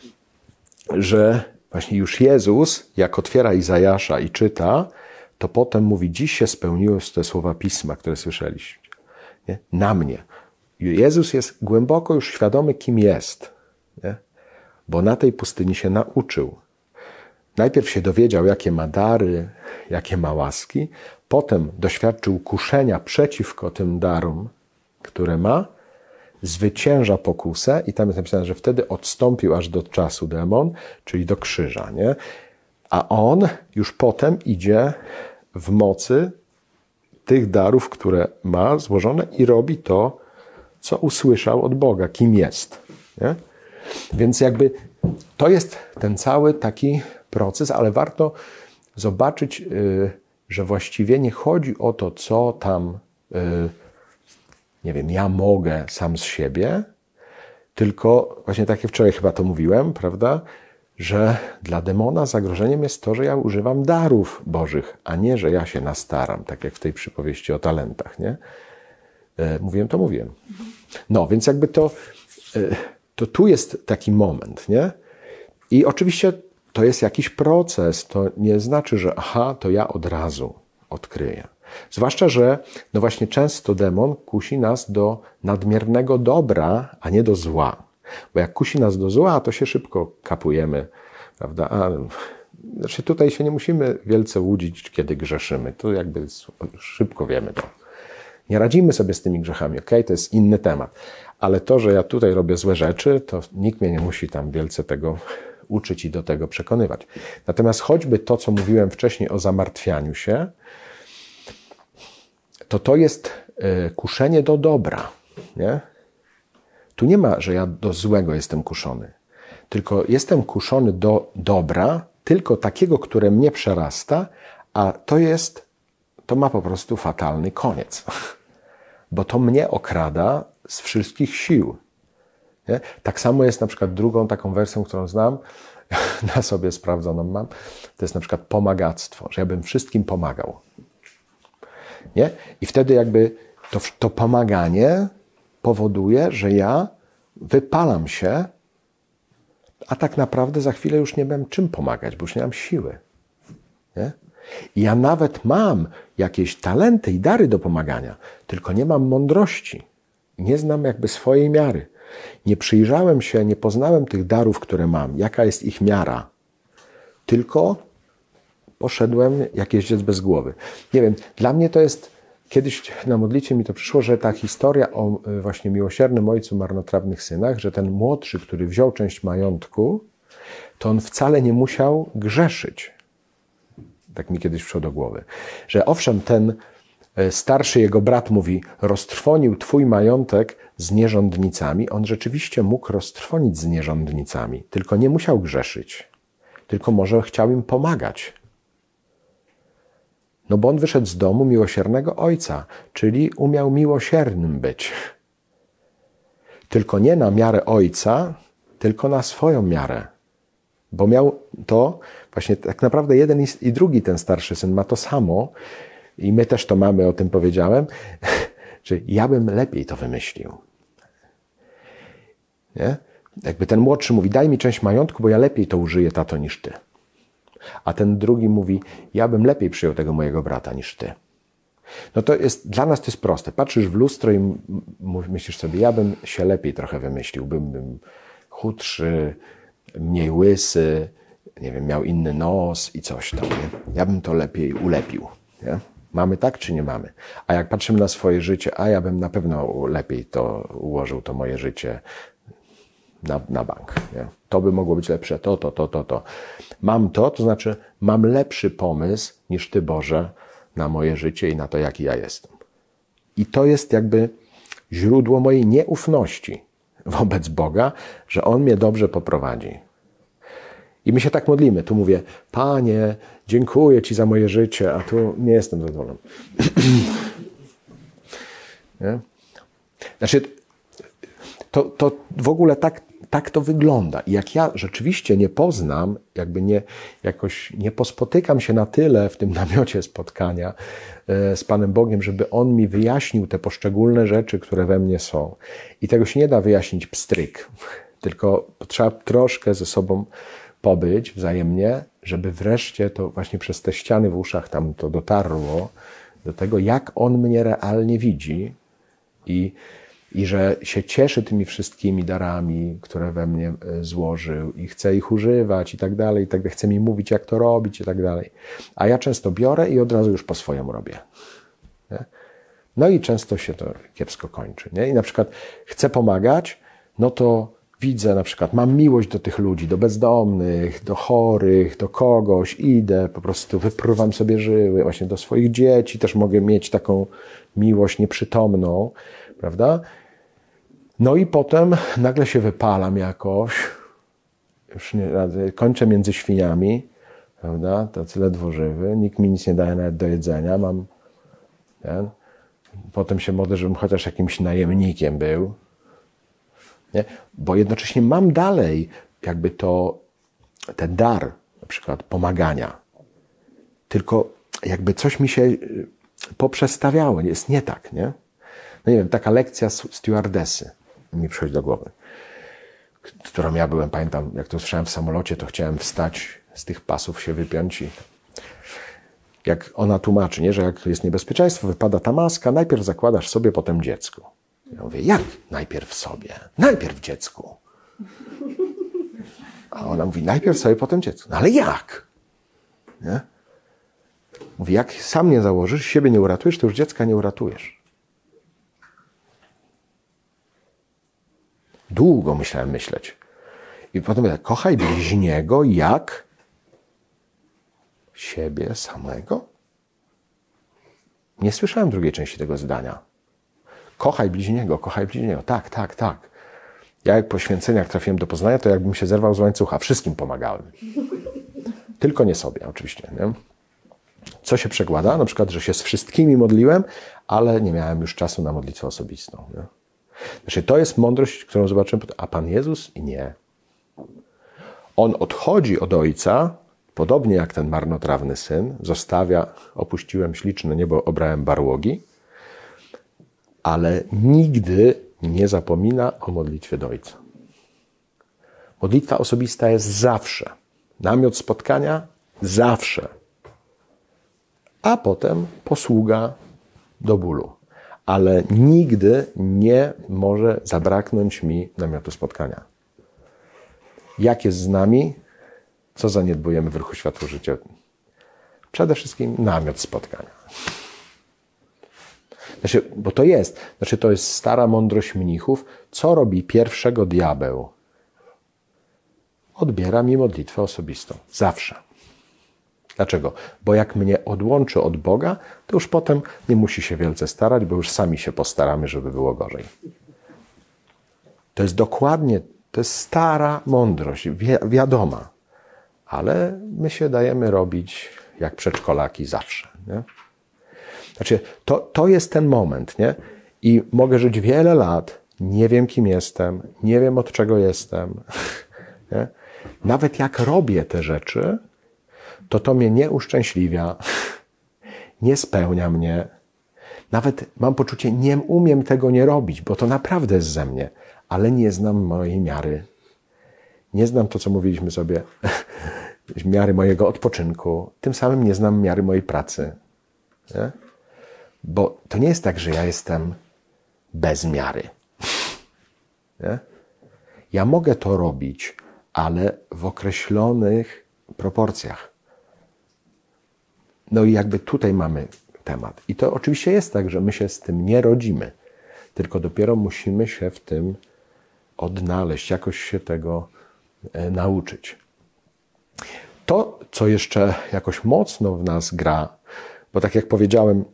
że właśnie już Jezus, jak otwiera Izajasza i czyta, to potem mówi, dziś się spełniły te słowa Pisma, które słyszeliście. Nie? Na mnie. Jezus jest głęboko już świadomy, kim jest. Nie? Bo na tej pustyni się nauczył. Najpierw się dowiedział, jakie ma dary, jakie ma łaski, potem doświadczył kuszenia przeciwko tym darom, które ma, zwycięża pokusę i tam jest napisane, że wtedy odstąpił aż do czasu demon, czyli do krzyża, nie? A on już potem idzie w mocy tych darów, które ma złożone i robi to, co usłyszał od Boga, kim jest. Nie? Więc jakby to jest ten cały taki proces, ale warto zobaczyć, że właściwie nie chodzi o to, co tam, nie wiem, ja mogę sam z siebie, tylko właśnie tak jak wczoraj chyba to mówiłem, prawda, że dla demona zagrożeniem jest to, że ja używam darów Bożych, a nie, że ja się nastaram, tak jak w tej przypowieści o talentach, nie? Mówiłem, to mówiłem. No, więc jakby to, to tu jest taki moment, nie? I oczywiście to jest jakiś proces. To nie znaczy, że aha, to ja od razu odkryję. Zwłaszcza, że no właśnie często demon kusi nas do nadmiernego dobra, a nie do zła. Bo jak kusi nas do zła, to się szybko kapujemy, prawda? A, znaczy tutaj się nie musimy wielce łudzić, kiedy grzeszymy. To jakby szybko wiemy to. Nie radzimy sobie z tymi grzechami, okej? To jest inny temat. Ale to, że ja tutaj robię złe rzeczy, to nikt mnie nie musi tam wielce tego uczyć i do tego przekonywać. Natomiast choćby to, co mówiłem wcześniej o zamartwianiu się, to to jest kuszenie do dobra, nie? Tu nie ma, że ja do złego jestem kuszony. Tylko jestem kuszony do dobra, tylko takiego, które mnie przerasta, a to jest, to ma po prostu fatalny koniec. Bo to mnie okrada z wszystkich sił. Nie? Tak samo jest na przykład drugą taką wersją, którą znam, na sobie sprawdzoną mam, to jest na przykład pomagactwo, że ja bym wszystkim pomagał. Nie? I wtedy jakby to, to pomaganie powoduje, że ja wypalam się, a tak naprawdę za chwilę już nie mam czym pomagać, bo już nie mam siły. Nie? I ja nawet mam jakieś talenty i dary do pomagania, tylko nie mam mądrości. Nie znam jakby swojej miary. Nie przyjrzałem się, nie poznałem tych darów, które mam, jaka jest ich miara. Tylko poszedłem jak jeździec bez głowy. Nie wiem, dla mnie to jest, kiedyś na modlitwie mi to przyszło, że ta historia o właśnie miłosiernym ojcu marnotrawnych synach, że ten młodszy, który wziął część majątku, to on wcale nie musiał grzeszyć. Tak mi kiedyś przyszło do głowy. Że owszem, ten starszy jego brat mówi, roztrwonił twój majątek z nierządnicami. On rzeczywiście mógł roztrwonić z nierządnicami, tylko nie musiał grzeszyć. Tylko może chciał im pomagać. No bo on wyszedł z domu miłosiernego ojca, czyli umiał miłosiernym być. Tylko nie na miarę ojca, tylko na swoją miarę. Bo miał to, właśnie tak naprawdę jeden i drugi ten starszy syn ma to samo i my też to mamy, o tym powiedziałem, że ja bym lepiej to wymyślił. Nie? Jakby ten młodszy mówi, daj mi część majątku, bo ja lepiej to użyję, tato, niż ty. A ten drugi mówi, ja bym lepiej przyjął tego mojego brata niż ty. No to jest, dla nas to jest proste. Patrzysz w lustro i myślisz sobie, ja bym się lepiej trochę wymyślił, bym, bym chudszy, mniej łysy, nie wiem, miał inny nos i coś tam, nie? Ja bym to lepiej ulepił, nie? Mamy tak, czy nie mamy? A jak patrzymy na swoje życie, a ja bym na pewno lepiej to ułożył, to moje życie na, na bank, nie? To by mogło być lepsze, to, to, to, to, to. Mam to, to znaczy mam lepszy pomysł niż Ty, Boże, na moje życie i na to, jaki ja jestem. I to jest jakby źródło mojej nieufności wobec Boga, że On mnie dobrze poprowadzi. I my się tak modlimy. Tu mówię, Panie, dziękuję Ci za moje życie, a tu nie jestem zadowolony. Nie? Znaczy, to, to w ogóle tak, tak to wygląda. I jak ja rzeczywiście nie poznam, jakby nie, jakoś nie pospotykam się na tyle w tym namiocie spotkania z Panem Bogiem, żeby On mi wyjaśnił te poszczególne rzeczy, które we mnie są. I tego się nie da wyjaśnić pstryk, tylko trzeba troszkę ze sobą pobyć wzajemnie, żeby wreszcie to właśnie przez te ściany w uszach tam to dotarło do tego, jak On mnie realnie widzi i, i że się cieszy tymi wszystkimi darami, które we mnie złożył i chce ich używać i tak dalej, i tak dalej. Chce mi mówić, jak to robić i tak dalej. A ja często biorę i od razu już po swojemu robię. Nie? No i często się to kiepsko kończy. Nie? I na przykład chcę pomagać, no to widzę na przykład, mam miłość do tych ludzi, do bezdomnych, do chorych, do kogoś, idę, po prostu wypruwam sobie żyły, właśnie do swoich dzieci też mogę mieć taką miłość nieprzytomną, prawda? No i potem nagle się wypalam jakoś, już nie, kończę między świniami, prawda? Tacy ledwo żywy, nikt mi nic nie daje nawet do jedzenia, mam ten. Potem się modlę, żebym chociaż jakimś najemnikiem był. Nie? Bo jednocześnie mam dalej jakby to, ten dar na przykład pomagania. Tylko jakby coś mi się poprzestawiało, jest nie tak, nie? No nie wiem, taka lekcja stewardessy mi przychodzi do głowy, którą ja byłem, pamiętam, jak to słyszałem w samolocie, to chciałem wstać z tych pasów się wypiąć. I jak ona tłumaczy, nie, że jak jest niebezpieczeństwo, wypada ta maska, najpierw zakładasz sobie, potem dziecku. Ja mówię, jak najpierw sobie? Najpierw dziecku. A ona mówi, najpierw sobie, potem dziecku. No ale jak? Nie? Mówi, jak sam nie założysz, siebie nie uratujesz, to już dziecka nie uratujesz. Długo musiałem myśleć. I potem mówię, kochaj bliźniego jak siebie samego? Nie słyszałem drugiej części tego zdania. Kochaj bliźniego, kochaj bliźniego. Tak, tak, tak. Ja jak po święceniach trafiłem do Poznania, to jakbym się zerwał z łańcucha. Wszystkim pomagałem. Tylko nie sobie, oczywiście. Nie? Co się przekłada? Na przykład, że się z wszystkimi modliłem, ale nie miałem już czasu na modlitwę osobistą. Nie? Znaczy, to jest mądrość, którą zobaczyłem. A Pan Jezus? Nie. On odchodzi od Ojca, podobnie jak ten marnotrawny syn, zostawia, opuściłem śliczne niebo, obrałem barłogi, ale nigdy nie zapomina o modlitwie do Ojca. Modlitwa osobista jest zawsze. Namiot spotkania zawsze. A potem posługa do bólu. Ale nigdy nie może zabraknąć mi namiotu spotkania. Jak jest z nami? Co zaniedbujemy w ruchu Światło Życia? Przede wszystkim namiot spotkania. Znaczy, bo to jest, znaczy to jest stara mądrość mnichów. Co robi pierwszego diabeł? Odbiera mi modlitwę osobistą. Zawsze. Dlaczego? Bo jak mnie odłączy od Boga, to już potem nie musi się wielce starać, bo już sami się postaramy, żeby było gorzej. To jest dokładnie, to jest stara mądrość, wi wiadoma. Ale my się dajemy robić jak przedszkolaki zawsze. Nie? Znaczy, to, to jest ten moment, nie? I mogę żyć wiele lat, nie wiem, kim jestem, nie wiem, od czego jestem. Nie? Nawet jak robię te rzeczy, to to mnie nie uszczęśliwia, nie spełnia mnie. Nawet mam poczucie, nie umiem tego nie robić, bo to naprawdę jest ze mnie, ale nie znam mojej miary. Nie znam to, co mówiliśmy sobie, miary mojego odpoczynku. Tym samym nie znam miary mojej pracy. Nie? Bo to nie jest tak, że ja jestem bez miary. Nie? Ja mogę to robić, ale w określonych proporcjach. No i jakby tutaj mamy temat. I to oczywiście jest tak, że my się z tym nie rodzimy, tylko dopiero musimy się w tym odnaleźć, jakoś się tego e, nauczyć. To, co jeszcze jakoś mocno w nas gra, bo tak jak powiedziałem,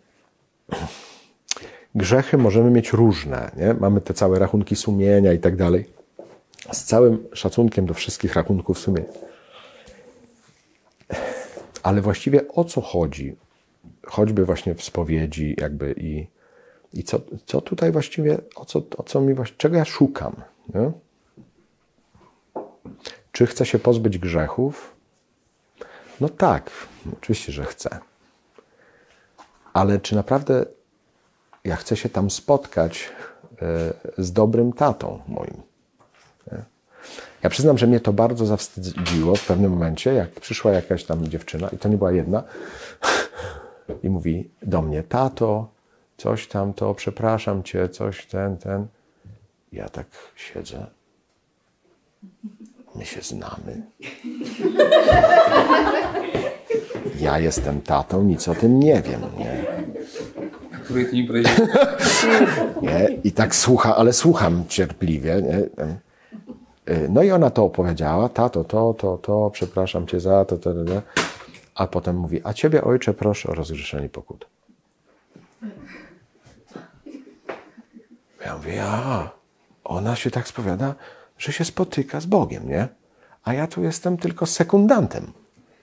grzechy możemy mieć różne, nie? Mamy te całe rachunki sumienia i tak dalej. Z całym szacunkiem do wszystkich rachunków sumienia. Ale właściwie o co chodzi? Choćby właśnie w spowiedzi jakby i, i co, co tutaj właściwie, o co, o co mi właściwie, czego ja szukam? Nie? Czy chcę się pozbyć grzechów? No tak, oczywiście, że chcę. Ale czy naprawdę ja chcę się tam spotkać y, z dobrym tatą moim? Nie? Ja przyznam, że mnie to bardzo zawstydziło w pewnym momencie, jak przyszła jakaś tam dziewczyna, i to nie była jedna, i mówi do mnie, tato, coś tam to, przepraszam cię, coś ten, ten. Ja tak siedzę. My się znamy. Ja jestem tatą, nic o tym nie wiem, nie? Który ty mi powiedział? Nie? I tak słucha, ale słucham cierpliwie, nie? No i ona to opowiedziała, tato, to, to, to, przepraszam cię za to, to, to, to. A potem mówi, a ciebie, ojcze, proszę o rozgrzeszenie pokut. Ja mówię, a, ona się tak spowiada, że się spotyka z Bogiem, nie? A ja tu jestem tylko sekundantem.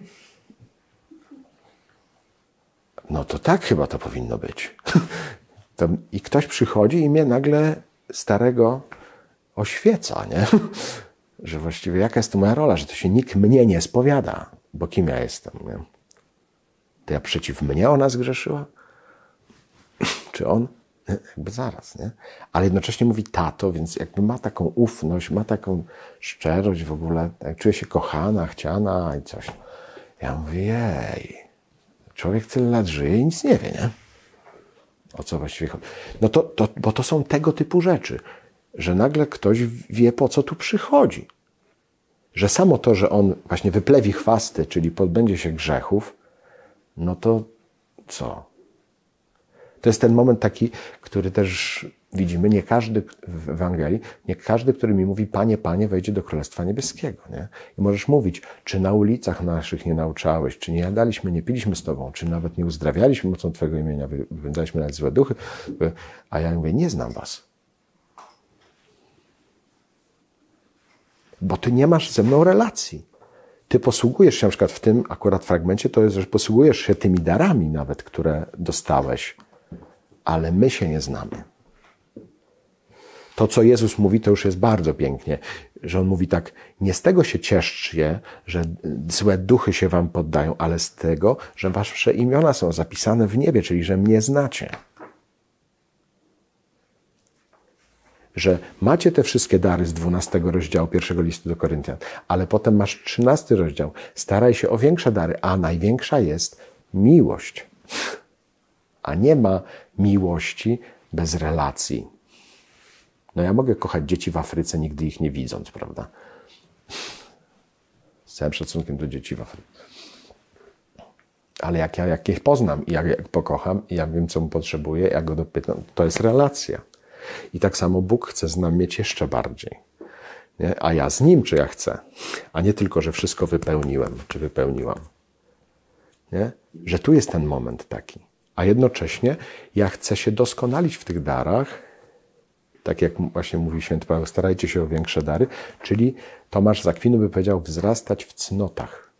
No to tak chyba to powinno być. To, i ktoś przychodzi i mnie nagle starego oświeca, nie? Że właściwie jaka jest to moja rola, że to się nikt mnie nie spowiada, bo kim ja jestem, nie? To ja przeciw mnie ona zgrzeszyła? Czy on? jakby zaraz, nie? Ale jednocześnie mówi tato, więc jakby ma taką ufność, ma taką szczerość w ogóle, tak, czuje się kochana, chciana i coś. Ja mówię, jej, człowiek tyle lat żyje i nic nie wie, nie? O co właściwie chodzi? No to, to, bo to są tego typu rzeczy, że nagle ktoś wie, po co tu przychodzi. Że samo to, że on właśnie wyplewi chwasty, czyli pozbędzie się grzechów, no to co? To jest ten moment taki, który też widzimy, nie każdy w Ewangelii, nie każdy, który mi mówi, Panie, Panie, wejdzie do Królestwa Niebieskiego. Nie? I możesz mówić, czy na ulicach naszych nie nauczałeś, czy nie jadaliśmy, nie piliśmy z Tobą, czy nawet nie uzdrawialiśmy mocą Twojego imienia, wypędzaliśmy nawet złe duchy. A ja mówię, nie znam Was. Bo Ty nie masz ze mną relacji. Ty posługujesz się na przykład w tym akurat fragmencie, to jest, że posługujesz się tymi darami nawet, które dostałeś, ale my się nie znamy. To, co Jezus mówi, to już jest bardzo pięknie, że On mówi tak, nie z tego się cieszcie, że złe duchy się wam poddają, ale z tego, że wasze imiona są zapisane w niebie, czyli że mnie znacie. Że macie te wszystkie dary z dwunastego rozdziału pierwszego listu do Koryntian, ale potem masz trzynasty rozdział. Staraj się o większe dary, a największa jest miłość. A nie ma miłości bez relacji. No ja mogę kochać dzieci w Afryce, nigdy ich nie widząc, prawda? Z całym szacunkiem do dzieci w Afryce. Ale jak ja jak ich poznam i jak, jak pokocham i jak wiem, co mu potrzebuję, jak go dopytam, to jest relacja. I tak samo Bóg chce z nami mieć jeszcze bardziej. Nie? A ja z Nim, czy ja chcę. A nie tylko, że wszystko wypełniłem, czy wypełniłam. Nie? Że tu jest ten moment taki. A jednocześnie ja chcę się doskonalić w tych darach, tak jak właśnie mówi święty Paweł, starajcie się o większe dary, czyli Tomasz z Akwinu by powiedział, wzrastać w cnotach.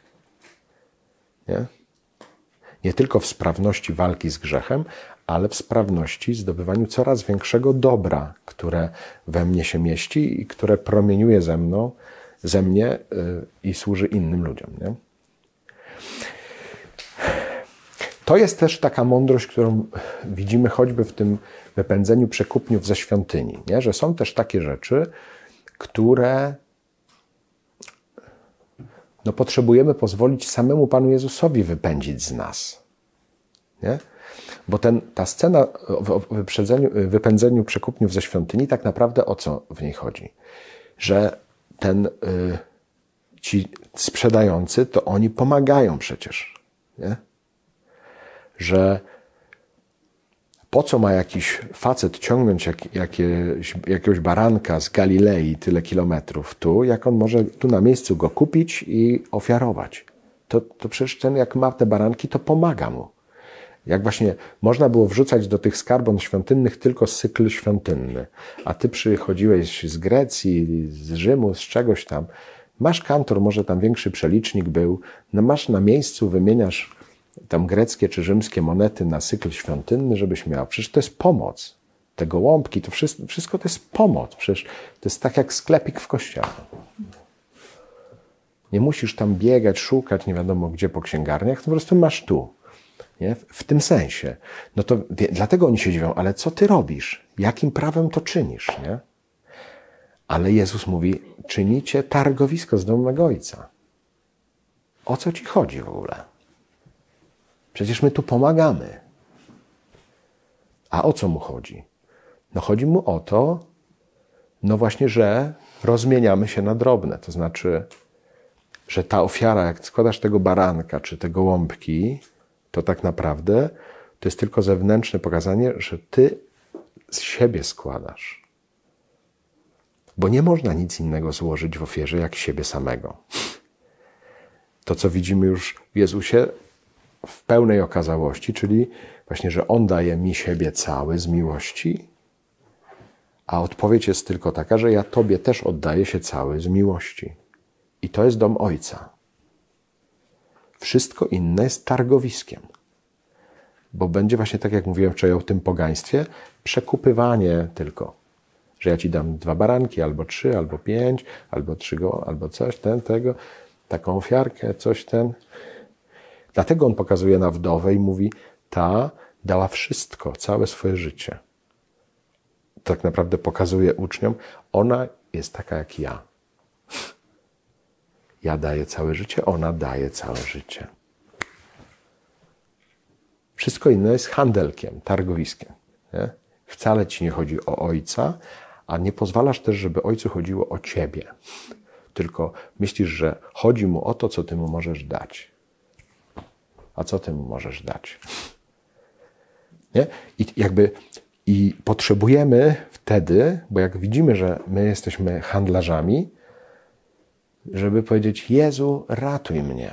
Nie? Nie tylko w sprawności walki z grzechem, ale w sprawności zdobywaniu coraz większego dobra, które we mnie się mieści i które promieniuje ze mną, ze mnie i służy innym ludziom. Nie? To jest też taka mądrość, którą widzimy choćby w tym wypędzeniu przekupniów ze świątyni, nie? Że są też takie rzeczy, które no, potrzebujemy pozwolić samemu Panu Jezusowi wypędzić z nas. Nie? Bo ten, ta scena o wyprzedzeniu, wypędzeniu przekupniów ze świątyni, tak naprawdę o co w niej chodzi? Że ten, y, ci sprzedający, to oni pomagają przecież. Nie? Że po co ma jakiś facet ciągnąć jak, jakieś, jakiegoś baranka z Galilei tyle kilometrów tu, jak on może tu na miejscu go kupić i ofiarować. To, to przecież ten, jak ma te baranki, to pomaga mu. Jak właśnie można było wrzucać do tych skarbon świątynnych tylko cykl świątynny, a ty przychodziłeś z Grecji, z Rzymu, z czegoś tam, masz kantor, może tam większy przelicznik był, no masz na miejscu, wymieniasz tam greckie czy rzymskie monety na cykl świątynny, żebyś miał. Przecież to jest pomoc. Te gołąbki, to wszystko, wszystko to jest pomoc. Przecież to jest tak jak sklepik w kościele. Nie musisz tam biegać, szukać nie wiadomo gdzie po księgarniach, to po prostu masz tu. Nie? W tym sensie. No to wie, dlatego oni się dziwią, ale co ty robisz? Jakim prawem to czynisz? Nie? Ale Jezus mówi, czynicie targowisko z domu mego Ojca. O co ci chodzi w ogóle? Przecież my tu pomagamy. A o co mu chodzi? No chodzi mu o to, no właśnie, że rozmieniamy się na drobne. To znaczy, że ta ofiara, jak składasz tego baranka czy te gołąbki, to tak naprawdę to jest tylko zewnętrzne pokazanie, że ty z siebie składasz. Bo nie można nic innego złożyć w ofierze, jak siebie samego. To, co widzimy już w Jezusie, w pełnej okazałości, czyli właśnie, że On daje mi siebie cały z miłości, a odpowiedź jest tylko taka, że ja Tobie też oddaję się cały z miłości. I to jest dom Ojca. Wszystko inne jest targowiskiem. Bo będzie właśnie tak, jak mówiłem wczoraj o tym pogaństwie, przekupywanie tylko. Że ja Ci dam dwa baranki, albo trzy, albo pięć, albo trzy, go, albo coś, ten, tego, taką ofiarkę, coś ten. Dlatego on pokazuje na wdowę i mówi, ta dała wszystko, całe swoje życie. Tak naprawdę pokazuje uczniom, ona jest taka jak ja. Ja daję całe życie, ona daje całe życie. Wszystko inne jest handelkiem, targowiskiem. Nie? Wcale ci nie chodzi o ojca, a nie pozwalasz też, żeby ojcu chodziło o ciebie. Tylko myślisz, że chodzi mu o to, co ty mu możesz dać. A co ty mu możesz dać? Nie? I jakby i potrzebujemy wtedy, bo jak widzimy, że my jesteśmy handlarzami, żeby powiedzieć: Jezu, ratuj mnie.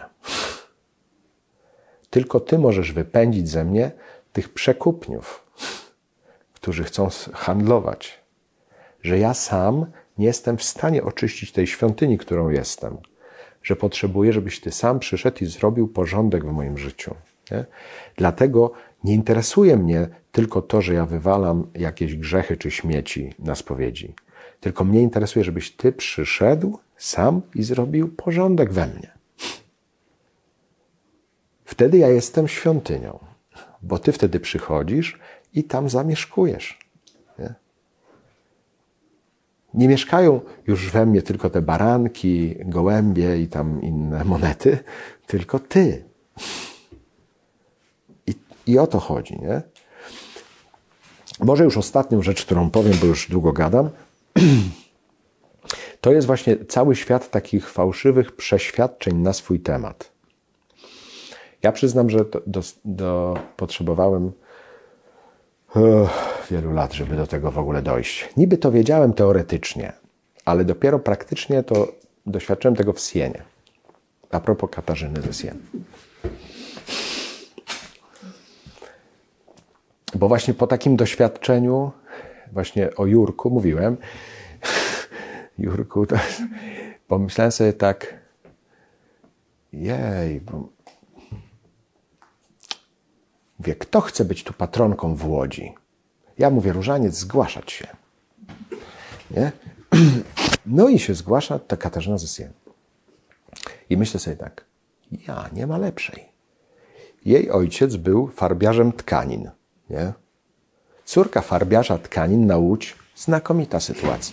Tylko Ty możesz wypędzić ze mnie tych przekupniów, którzy chcą handlować. Że ja sam nie jestem w stanie oczyścić tej świątyni, którą jestem. Że potrzebuję, żebyś Ty sam przyszedł i zrobił porządek w moim życiu. Nie? Dlatego nie interesuje mnie tylko to, że ja wywalam jakieś grzechy czy śmieci na spowiedzi. Tylko mnie interesuje, żebyś Ty przyszedł sam i zrobił porządek we mnie. Wtedy ja jestem świątynią, bo Ty wtedy przychodzisz i tam zamieszkujesz. Nie? Nie mieszkają już we mnie tylko te baranki, gołębie i tam inne monety, tylko Ty. I, i o to chodzi, nie? Może już ostatnią rzecz, którą powiem, bo już długo gadam, to jest właśnie cały świat takich fałszywych przeświadczeń na swój temat. Ja przyznam, że do, do, do, potrzebowałem uh, wielu lat, żeby do tego w ogóle dojść. Niby to wiedziałem teoretycznie, ale dopiero praktycznie to doświadczyłem tego w Sienie. A propos Katarzyny ze Sieny. Bo właśnie po takim doświadczeniu, właśnie o Jurku mówiłem, Jurku, to pomyślałem sobie tak, jej, bo mówię, kto chce być tu patronką w Łodzi? Ja mówię, różaniec, zgłaszać się. Nie? No i się zgłasza ta Katarzyna ze Sieny. I myślę sobie tak, ja, nie ma lepszej. Jej ojciec był farbiarzem tkanin. Nie? Córka farbiarza tkanin na Łódź, znakomita sytuacja.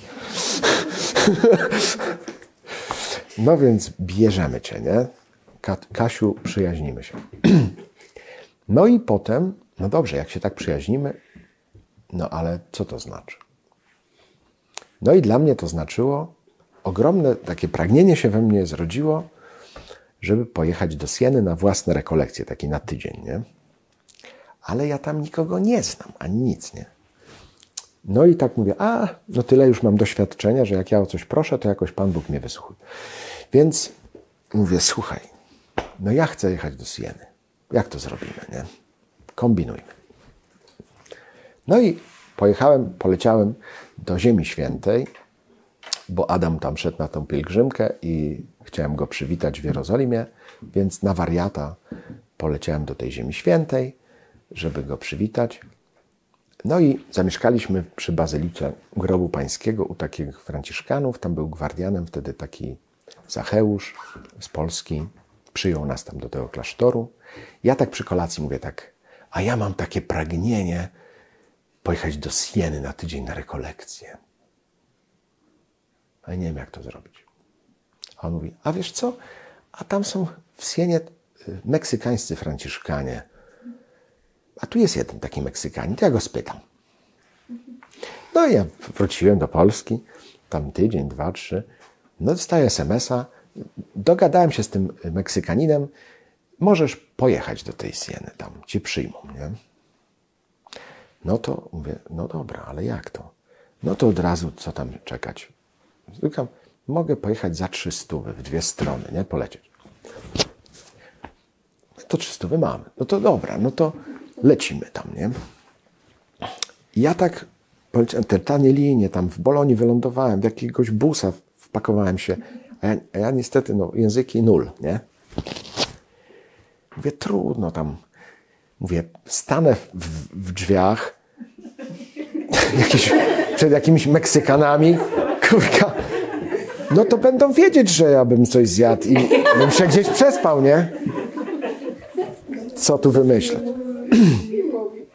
No więc bierzemy cię, nie? Kasiu, przyjaźnimy się. No i potem, no dobrze, jak się tak przyjaźnimy, no ale co to znaczy? No i dla mnie to znaczyło, ogromne takie pragnienie się we mnie zrodziło, żeby pojechać do Sieny na własne rekolekcje, taki na tydzień, nie? Ale ja tam nikogo nie znam, ani nic, nie? No i tak mówię, a, no tyle już mam doświadczenia, że jak ja o coś proszę, to jakoś Pan Bóg mnie wysłucha. Więc mówię, słuchaj, no ja chcę jechać do Sieny. Jak to zrobimy, nie? Kombinujmy. No i pojechałem, poleciałem do Ziemi Świętej, bo Adam tam szedł na tą pielgrzymkę i chciałem go przywitać w Jerozolimie, więc na wariata poleciałem do tej Ziemi Świętej, żeby go przywitać. No i zamieszkaliśmy przy Bazylice Grobu Pańskiego u takich franciszkanów. Tam był gwardianem wtedy taki Zacheusz z Polski. Przyjął nas tam do tego klasztoru. Ja tak przy kolacji mówię tak, a ja mam takie pragnienie pojechać do Sieny na tydzień na rekolekcję. A ja nie wiem, jak to zrobić. A on mówi, a wiesz co? A tam są w Sienie meksykańscy franciszkanie. A tu jest jeden taki Meksykanin, to ja go spytam. No i ja wróciłem do Polski, tam tydzień, dwa, trzy. No dostaję es em es a, dogadałem się z tym Meksykaninem, możesz pojechać do tej Sieny, tam cię przyjmą, nie? No to mówię, no dobra, ale jak to? No to od razu, co tam czekać? Zwykle mogę pojechać za trzy stówy, w dwie strony, nie? Polecieć. To trzy stówy mamy. No to dobra, no to lecimy tam, nie? I ja tak poleciałem, te tanie linie, tam w Bolonii wylądowałem, w jakiegoś busa wpakowałem się, a ja, a ja niestety, no, języki nul, nie? Mówię, trudno tam. Mówię, stanę w, w drzwiach jakiś, przed jakimiś Meksykanami, kurka, no to będą wiedzieć, że ja bym coś zjadł i bym się gdzieś przespał, nie? Co tu wymyśleć?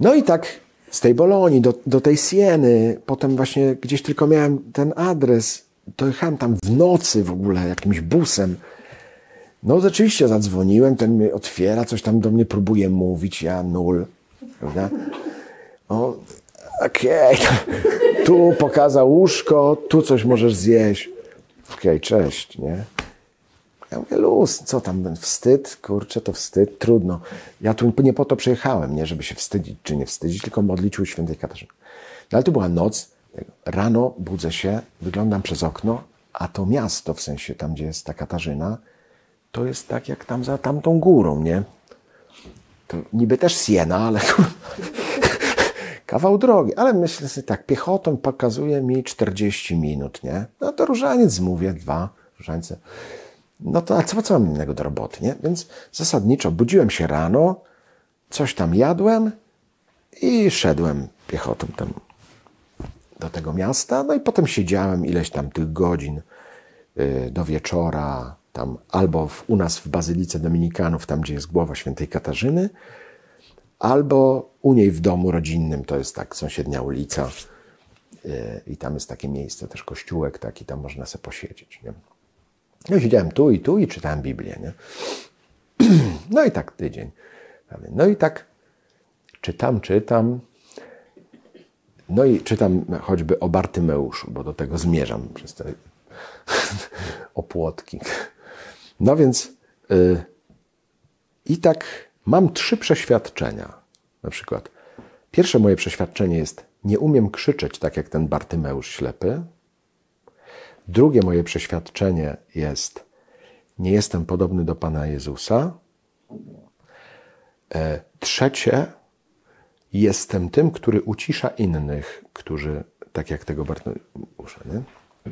No i tak z tej Bolonii do, do tej Sieny, potem właśnie gdzieś tylko miałem ten adres, dojechałem tam w nocy w ogóle jakimś busem. No rzeczywiście zadzwoniłem, ten mnie otwiera, coś tam do mnie próbuje mówić, ja nul, prawda? O, okej, okay. Tu pokazał łóżko, tu coś możesz zjeść. Okej, okay, cześć, nie? Ja mówię, luz, co tam, wstyd? Kurczę, to wstyd, trudno. Ja tu nie po to przyjechałem, nie, żeby się wstydzić czy nie wstydzić, tylko modlić u świętej Katarzyny. No ale to była noc, rano budzę się, wyglądam przez okno, a to miasto, w sensie tam, gdzie jest ta Katarzyna, to jest tak jak tam za tamtą górą, nie? To niby też Siena, ale kawał drogi. Ale myślę sobie tak, piechotą pokazuje mi czterdzieści minut, nie? No to różaniec mówię, dwa różańce. No to a co, co mam innego do roboty, nie? Więc zasadniczo budziłem się rano, coś tam jadłem i szedłem piechotą tam do tego miasta. No i potem siedziałem ileś tam tych godzin yy, do wieczora, tam albo w, u nas w Bazylice Dominikanów, tam gdzie jest głowa świętej Katarzyny, albo u niej w domu rodzinnym, to jest tak sąsiednia ulica yy, i tam jest takie miejsce, też kościółek taki, tam można sobie posiedzieć, nie? No i siedziałem tu i tu i czytałem Biblię, nie? No i tak tydzień. No i tak czytam, czytam. No i czytam choćby o Bartymeuszu, bo do tego zmierzam przez te opłotki. No więc yy, i tak mam trzy przeświadczenia. Na przykład pierwsze moje przeświadczenie jest: nie umiem krzyczeć tak jak ten Bartymeusz ślepy. Drugie moje przeświadczenie jest: nie jestem podobny do Pana Jezusa. E, trzecie: jestem tym, który ucisza innych, którzy tak jak tego Bartymeusza. Nie?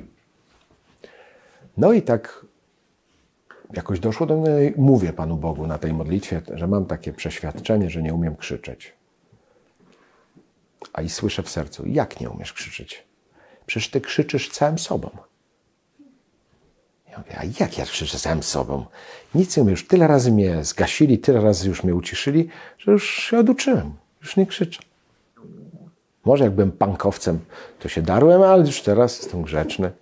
No i tak jakoś doszło do mnie, mówię Panu Bogu na tej modlitwie, że mam takie przeświadczenie, że nie umiem krzyczeć. A i słyszę w sercu: jak nie umiesz krzyczeć? Przecież Ty krzyczysz całym sobą. Ja mówię: a jak ja krzyczę całym sobą? Nic nie umiem, już tyle razy mnie zgasili, tyle razy już mnie uciszyli, że już się oduczyłem. Już nie krzyczę. Może jak byłem punkowcem, to się darłem, ale już teraz jestem grzeczny.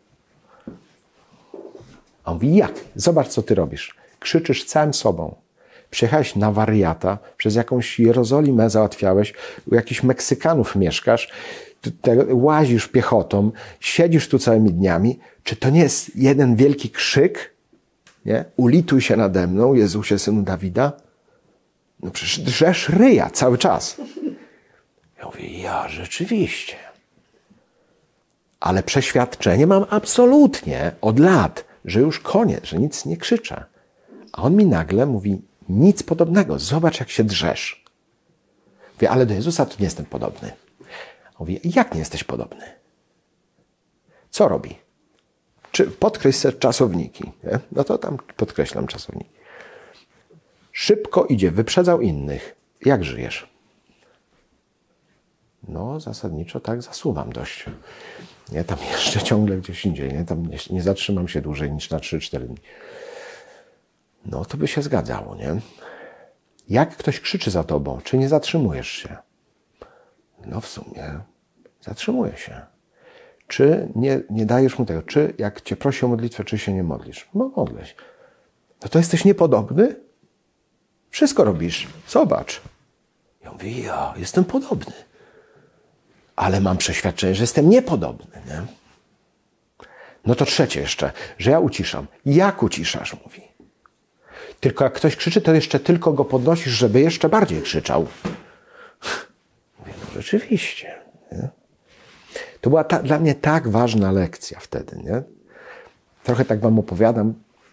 A on mówi: jak? Zobacz, co ty robisz. Krzyczysz całym sobą. Przyjechałeś na wariata, przez jakąś Jerozolimę załatwiałeś, u jakichś Meksykanów mieszkasz, łazisz piechotą, siedzisz tu całymi dniami. Czy to nie jest jeden wielki krzyk? Nie? Ulituj się nade mną, Jezusie, Synu Dawida. No przecież drzesz ryja cały czas. Ja mówię: ja rzeczywiście. Ale przeświadczenie mam absolutnie od lat, że już koniec, że nic nie krzyczę. A on mi nagle mówi: nic podobnego, zobacz jak się drzesz. Mówię: ale do Jezusa to nie jestem podobny. Mówi: jak nie jesteś podobny? Co robi? Czy podkreśl czasowniki? Nie? No to tam podkreślam czasowniki. Szybko idzie, wyprzedzał innych. Jak żyjesz? No zasadniczo tak zasuwam dość. Nie, tam jeszcze ciągle gdzieś indziej. Nie, tam nie, nie zatrzymam się dłużej niż na trzy cztery dni. No to by się zgadzało, nie? Jak ktoś krzyczy za tobą, czy nie zatrzymujesz się? No w sumie zatrzymuję się. Czy nie, nie dajesz mu tego? Czy jak cię prosi o modlitwę, czy się nie modlisz? No modlę się. No to jesteś niepodobny? Wszystko robisz. Zobacz. Ja mówię: ja jestem podobny. Ale mam przeświadczenie, że jestem niepodobny. Nie? No to trzecie jeszcze, że ja uciszam. Jak uciszasz? Mówi. Tylko jak ktoś krzyczy, to jeszcze tylko go podnosisz, żeby jeszcze bardziej krzyczał. Mówię: no rzeczywiście. Nie? To była ta, dla mnie tak ważna lekcja wtedy. Nie? Trochę tak wam opowiadam,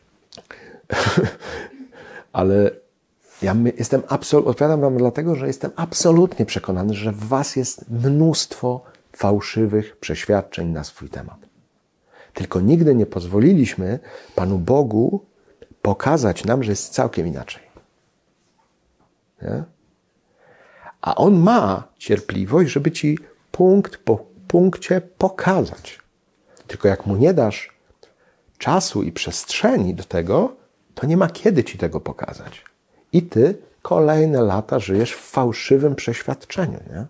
ale ja my, jestem absolutnie, odpowiadam wam dlatego, że jestem absolutnie przekonany, że w was jest mnóstwo fałszywych przeświadczeń na swój temat. Tylko nigdy nie pozwoliliśmy Panu Bogu pokazać nam, że jest całkiem inaczej. Nie? A On ma cierpliwość, żeby ci punkt po punkcie pokazać. Tylko jak mu nie dasz czasu i przestrzeni do tego, to nie ma kiedy ci tego pokazać. I ty kolejne lata żyjesz w fałszywym przeświadczeniu, nie?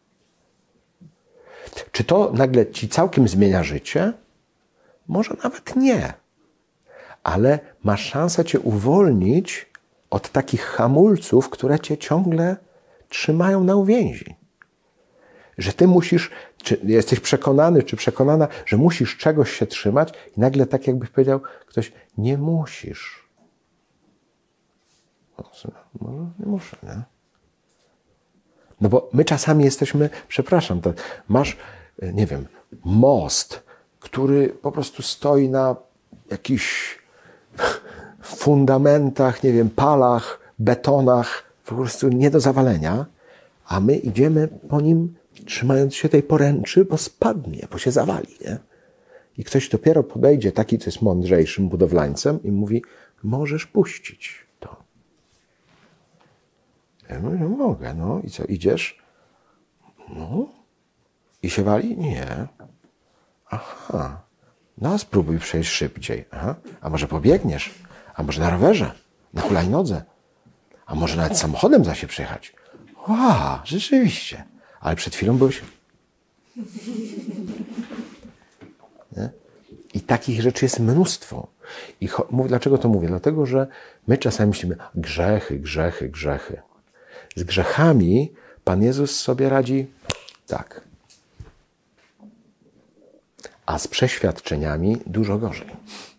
Czy to nagle ci całkiem zmienia życie? Może nawet nie. Ale masz szansę cię uwolnić od takich hamulców, które cię ciągle trzymają na uwięzi. Że ty musisz, czy jesteś przekonany, czy przekonana, że musisz czegoś się trzymać i nagle tak jakby powiedział ktoś, nie musisz. Może nie muszę, nie? No bo my czasami jesteśmy, przepraszam, to masz, nie wiem, most, który po prostu stoi na jakichś fundamentach, nie wiem, palach, betonach, po prostu nie do zawalenia, a my idziemy po nim, trzymając się tej poręczy, bo spadnie, bo się zawali, nie? I ktoś dopiero podejdzie, taki, co jest mądrzejszym budowlańcem i mówi, możesz puścić to. Ja mówię, no mogę, no i co, idziesz? No. I się wali? Nie. Aha. No, spróbuj przejść szybciej. Aha. A może pobiegniesz? A może na rowerze? Na hulajnodze? A może nawet samochodem da się przejechać? Wow, rzeczywiście. Ale przed chwilą byłeś... Nie? I takich rzeczy jest mnóstwo. I cho- dlaczego to mówię? Dlatego, że my czasami myślimy, grzechy, grzechy, grzechy. Z grzechami Pan Jezus sobie radzi tak. A z przeświadczeniami dużo gorzej.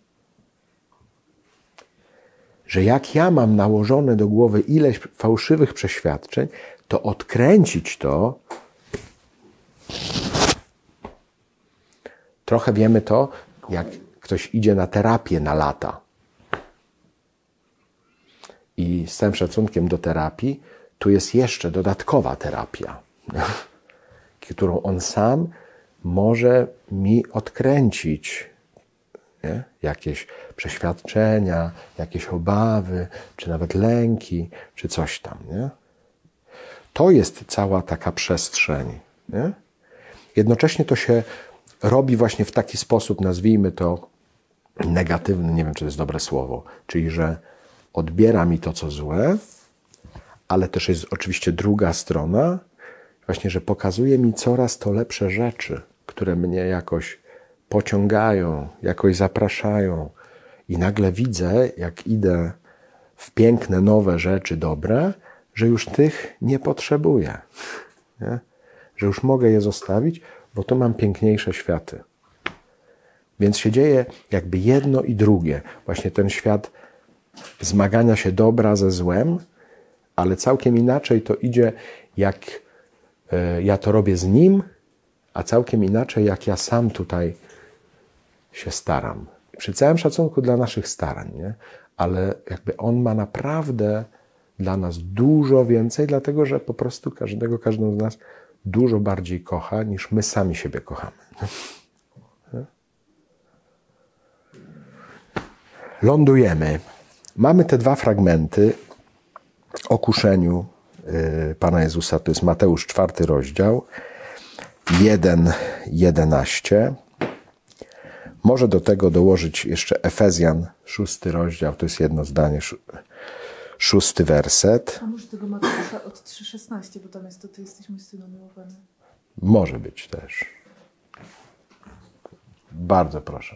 Że jak ja mam nałożone do głowy ileś fałszywych przeświadczeń, to odkręcić to, trochę wiemy to, jak ktoś idzie na terapię na lata. I z całym szacunkiem do terapii, tu jest jeszcze dodatkowa terapia, którą on sam może mi odkręcić. Nie? Jakieś przeświadczenia, jakieś obawy, czy nawet lęki, czy coś tam. Nie? To jest cała taka przestrzeń. Nie? Jednocześnie to się robi właśnie w taki sposób, nazwijmy to negatywny, nie wiem, czy to jest dobre słowo, czyli że odbiera mi to, co złe, ale też jest oczywiście druga strona, właśnie, że pokazuje mi coraz to lepsze rzeczy, które mnie jakoś pociągają, jakoś zapraszają. I nagle widzę, jak idę w piękne, nowe rzeczy dobre, że już tych nie potrzebuję. Nie? Że już mogę je zostawić, bo to mam piękniejsze światy. Więc się dzieje jakby jedno i drugie. Właśnie ten świat zmagania się dobra ze złem, ale całkiem inaczej to idzie, jak ja to robię z nim, a całkiem inaczej, jak ja sam tutaj się staram. Przy całym szacunku dla naszych starań, nie? Ale jakby on ma naprawdę dla nas dużo więcej, dlatego że po prostu każdego, każdą z nas dużo bardziej kocha, niż my sami siebie kochamy. Nie? Lądujemy. Mamy te dwa fragmenty o kuszeniu Pana Jezusa, to jest Mateusz czwarty rozdział, jeden, jedenaście. Może do tego dołożyć jeszcze Efezjan, szósty rozdział, to jest jedno zdanie, szósty werset. A może tego Mateusza od trzy szesnaście, bo tam jest to, ty jesteśmy synu miłowany. Może być też. Bardzo proszę.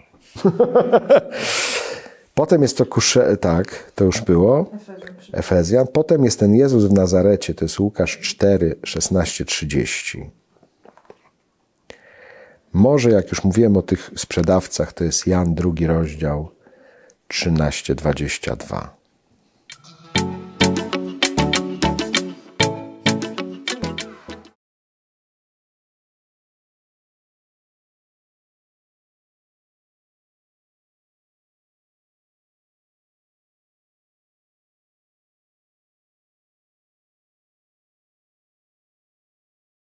Potem jest to kusze, tak, to już było. Efezjan. Efezjan. Potem jest ten Jezus w Nazarecie, to jest Łukasz cztery, szesnaście, trzydzieści. Może, jak już mówiłem o tych sprzedawcach, to jest Jan drugi rozdział, trzynaście, dwadzieścia dwa.